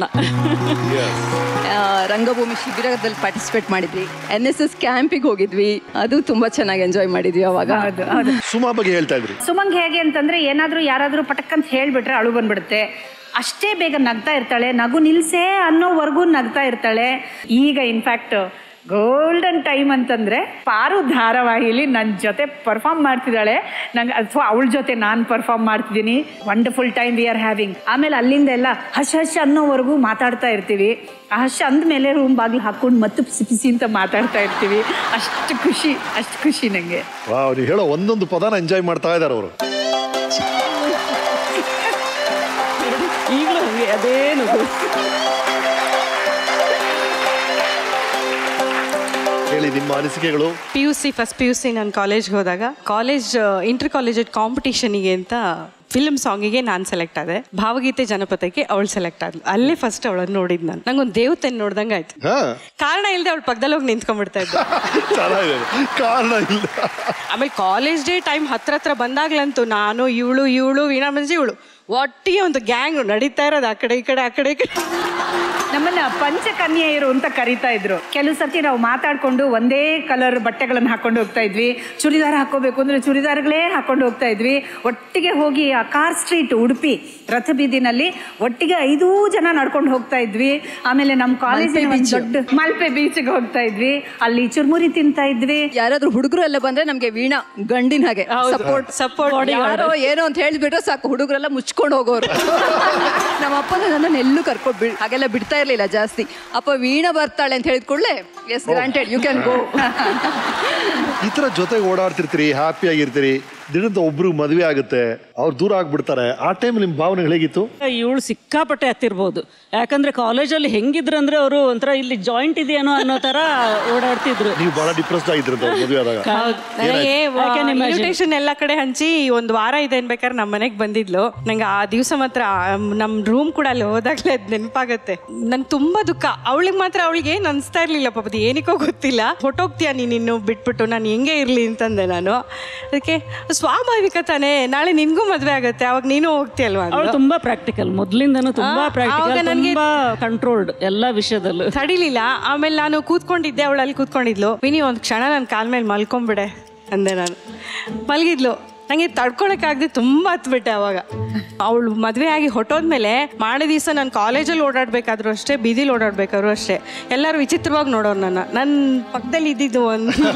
ರಂಗಭೂಮಿ ಶಿಬಿರದಲ್ಲಿ ಪಾರ್ಟಿಸಿಪೇಟ್ ಮಾಡಿದ್ವಿ, NSS ಕ್ಯಾಂಪಿಗೆ ಹೋಗಿದ್ವಿ, ಅದು ತುಂಬಾ ಚೆನ್ನಾಗಿ ಎಂಜಾಯ್ ಮಾಡಿದ್ವಿ ಅವಾಗ. ಸುಮಾ ಬಗ್ಗೆ ಹೇಳ್ತಾ ಇದ್ರಿ. ಸುಮಂಗ್ ಹೇಗೆ ಅಂತಂದ್ರೆ ಏನಾದ್ರೂ ಯಾರಾದ್ರೂ ಪಟಕ್ಕಂತ ಹೇಳ್ಬಿಟ್ರೆ ಅಳು ಬಂದ್ಬಿಡುತ್ತೆ. ಅಷ್ಟೇ ಬೇಗ ನಗ್ತಾ ಇರ್ತಾಳೆ, ನಗು ನಿಲ್ಸೇ ಅನ್ನೋವರೆಗೂ ನಗ್ತಾ ಇರ್ತಾಳೆ. ಈಗ ಇನ್ಫ್ಯಾಕ್ಟ್ ಗೋಲ್ಡನ್ ಟೈಮ್ ಅಂತಂದ್ರೆ ಪಾರು ಧಾರಾವಾಹಿಲಿ ನನ್ನ ಜೊತೆ ಪರ್ಫಾರ್ಮ್ ಮಾಡ್ತಿದ್ದಾಳೆ. ನಂಗೆ ಅಥವಾ ಅವಳ ಜೊತೆ ನಾನು ಪರ್ಫಾರ್ಮ್ ಮಾಡ್ತಿದ್ದೀನಿ. Wonderful time we are having. ಆಮೇಲೆ ಅಲ್ಲಿಂದ ಎಲ್ಲ ಹಶ್ ಹಶ್ ಅನ್ನೋವರೆಗೂ ಮಾತಾಡ್ತಾ ಇರ್ತೀವಿ. ಆ ಹಶ್ ಅಂದಮೇಲೆ ರೂಮ್ ಬಾಗಿಲು ಹಾಕೊಂಡು ಮತ್ತೆ ಪಿಸಿ ಪಿಸಿ ಅಂತ ಮಾತಾಡ್ತಾ ಇರ್ತೀವಿ. ಅಷ್ಟು ಖುಷಿ ನನಗೆ. ನೀವು ಹೇಳೋ ಒಂದೊಂದು ಪದಾನ ಎಂಜಾಯ್ ಮಾಡ್ತಾ ಇದ್ದಾರೆ ಅವರು. ಈಗಲೂ ಅದೇನು ಹೇಳಿ ನಿಮ್ಮ ಅನಿಸಿಕೆಗಳು. ಫಸ್ಟ್ PUC ನಾನು ಕಾಲೇಜ್ಗೆ ಹೋದಾಗ ಇಂಟರ್ ಕಾಲೇಜ್ ಕಾಂಪಿಟೇಷನಿಗೆ ಅಂತ ಫಿಲ್ಮ್ ಸಾಂಗಿಗೆ ನಾನು ಸೆಲೆಕ್ಟ್ ಆದೆ. ಭಾವಗೀತೆ ಜನಪದಕ್ಕೆ ಅವಳು ಸೆಲೆಕ್ಟ್ ಆದ್ಲು. ಅಲ್ಲೇ ಫಸ್ಟ್ ಅವಳನ್ನು ನೋಡಿದ್ ನಾನು. ನಂಗೊಂದು ದೇವತೆ ನೋಡ್ದಂಗೆ ಆಯ್ತು. ಕಾರಣ ಇಲ್ಲದೆ ಅವಳು ಪಕ್ಕದಲ್ಲಿ ಹೋಗಿ ನಿಂತ್ಕೊಂಡ್ಬಿಡ್ತಾ ಇದ್ದೆ. ಆಮೇಲೆ ಕಾಲೇಜ್ ಡೇ ಟೈಮ್ ಹತ್ರ ಬಂದಾಗ್ಲಂತೂ ನಾನು ಇವಳು ವೀಣಾ ಮಂಜಿ ಇವಳು ಒಟ್ಟಿಗೆ ಒಂದು ಗ್ಯಾಂಗ್ ನಡೀತಾ ಇರೋದು. ಆ ಕಡೆ ಈ ಕಡೆ ನಮ್ಮನ್ನ ಪಂಚಕನ್ಯೆಯರು ಅಂತ ಕರೀತಾ ಇದ್ರು. ಕೆಲವು ಸರ್ತಿ ನಾವು ಮಾತಾಡ್ಕೊಂಡು ಒಂದೇ ಕಲರ್ ಬಟ್ಟೆಗಳನ್ನು ಹಾಕೊಂಡು ಹೋಗ್ತಾ ಇದ್ವಿ. ಚೂಡಿದಾರ ಹಾಕೋಬೇಕು ಅಂದ್ರೆ ಚೂಡಿದಾರ್ಗಳೇ ಹಾಕೊಂಡು ಹೋಗ್ತಾ ಇದ್ವಿ. ಒಟ್ಟಿಗೆ ಹೋಗಿ ಆ ಕಾರ್ ಸ್ಟ್ರೀಟ್ ಉಡುಪಿ ರಥ ಬೀದಿನಲ್ಲಿ ಒಟ್ಟಿಗೆ 5 ಜನ ನಡ್ಕೊಂಡು ಹೋಗ್ತಾ ಇದ್ವಿ. ಆಮೇಲೆ ನಮ್ಮ ಕಾಲೇಜಿನ ದೊಡ್ಡ ಮಲ್ಪೆ ಬೀಚ್ಗೆ ಹೋಗ್ತಾ ಇದ್ವಿ. ಅಲ್ಲಿ ಚುರ್ಮುರಿ ತಿಂತಾ ಇದ್ವಿ. ಯಾರಾದ್ರೂ ಹುಡುಗರು ಎಲ್ಲ ಬಂದ್ರೆ ನಮ್ಗೆ ವೀಣಾ ಗಂಡಿನ ಹಾಗೆ ಸಪೋರ್ಟ್ ಯಾರೋ ಏನೋ ಅಂತ ಹೇಳಿಬಿಟ್ರೆ ಸಾಕು, ಹುಡುಗರೆಲ್ಲ ಮುಚ್ಕೊಂಡು ಹೋಗೋರು. ನಮ್ಮ ಅಪ್ಪನ ನನ್ನನ್ನು ಎಲ್ಲೂ ಕರ್ಕೊಂಡು ಹಾಗೆಲ್ಲ ಬಿಡ್ತಾ ಇರ್ಲಿಲ್ಲ ಜಾಸ್ತಿ. ಅಪ್ಪ ವೀಣಾ ಬರ್ತಾಳೆ ಅಂತ ಹೇಳಿದ ಕೂಡಲೇ yes granted you can go. ಈ ತರ ಜೊತೆಗೆ ಓಡಾಡ್ತಿರ್ತೀರಿ, ಹ್ಯಾಪಿ ಆಗಿರ್ತೀರಿ. ದಿನದ ಒಬ್ರು ಮದುವೆ ಆಗುತ್ತೆ, ಅವ್ರು ದೂರ ಆಗ್ಬಿಡ್ತಾರೆ. ಆ ಟೈಮ್ ನಿಮ್ ಭಾವನೆಗಳು ಹೇಗಿತ್ತು? ಇವಳು ಸಿಕ್ಕಾಪಟ್ಟೆ ಹತ್ತಿರ್ಬೋದು. ಯಾಕಂದ್ರೆ ಕಾಲೇಜಲ್ಲಿ ಹೆಂಗಿದ್ರು ಅಂದ್ರೆ ಅವರು ಒಂಥರ ಇಲ್ಲಿ ಜಾಯಿಂಟ್ ಇದೆಯೇನೋ ಅನ್ನೋ ತರ ಓಡಾಡ್ತಿದ್ರು. ನೀವು ಬಹಳ ಡಿಪ್ರೆಸ್ಡ್ ಆಗಿದ್ರು ಮದುವೆ ಆದಾಗ. ಇನ್ವಿಟೇಷನ್ ಎಲ್ಲ ಕಡೆ ಹಂಚಿ ಒಂದು ವಾರ ಇದೆ ಅನ್ಬೇಕಾದ್ರೆ ನಮ್ಮ ಮನೆಗೆ ಬಂದಿದ್ಲು. ನಂಗೆ ಆ ದಿವಸ ಮಾತ್ರ ನಮ್ ರೂಮ್ ಕೂಡ ಅಲ್ಲಿ ಹೋದಾಗ್ಲೇ ಅದ್ ನೆನಪಾಗತ್ತೆ. ನನ್ ತುಂಬಾ ದುಃಖ. ಅವಳಿಗೆ ಏನ್ ಅನ್ಸ್ತಾ ಇರ್ಲಿಲ್ಲ ಪಾಪದ, ಏನಕ್ಕೋ ಗೊತ್ತಿಲ್ಲ. ಹೊಟ್ಟೋಗ್ತೀಯ ನೀನು ಬಿಟ್ಬಿಟ್ಟು, ನಾನು ಹೆಂಗೆ ಇರ್ಲಿ ಅಂತಂದೆ ನಾನು. ಅದಕ್ಕೆ ಸ್ವಾಭಾವಿಕ ತಾನೆ, ನಾಳೆ ನಿನ್ಗೂ ಮದ್ವೆ ಆಗತ್ತೆ, ಅವಾಗ ನೀನು ಹೋಗ್ತೀಯಲ್ವಾ. ಅವಳು ತುಂಬಾ ಪ್ರಾಕ್ಟಿಕಲ್, ಮೊದ್ಲಿಂದನೂ ತುಂಬಾ ಪ್ರಾಕ್ಟಿಕಲ್, ತುಂಬಾ ಕಂಟ್ರೋಲ್ಡ್ ಎಲ್ಲ ವಿಷಯದಲ್ಲೂ. ತಡಿಲಿಲ್ಲ. ಆಮೇಲೆ ನಾನು ಕೂತ್ಕೊಂಡಿದ್ದೆ, ಅವಳು ಅಲ್ಲಿ ಕೂತ್ಕೊಂಡಿದ್ಲು. ವಿನಿ ಒಂದ್ ಕ್ಷಣ ನನ್ನ ಕಾಲ್ ಮೇಲೆ ಮಲ್ಕೊಂಡ್ಬಿಡೆ ಅಂದೆ ನಾನು. ಮಲಗಿದ್ಲು. ನಂಗೆ ತಡ್ಕೊಳಕ್ಕಾಗದೆ ತುಂಬಾ ಹತ್ಬಿಟ್ಟೆ ಅವಾಗ. ಅವಳು ಮದುವೆ ಆಗಿ ಹೊಟ್ಟೋದ್ಮೇಲೆ ಮಾರನೇ ದಿವಸ ನಾನು ಕಾಲೇಜಲ್ಲಿ ಓಡಾಡ್ಬೇಕಾದ್ರೂ ಅಷ್ಟೇ, ಬೀದಿಲಿ ಓಡಾಡ್ಬೇಕಾದ್ರೂ ಅಷ್ಟೇ, ಎಲ್ಲರೂ ವಿಚಿತ್ರವಾಗಿ ನೋಡೋರು ನನ್ನ ಪಕ್ಕದಲ್ಲಿ ಇದ್ದಿದ್ದು ಒಂದು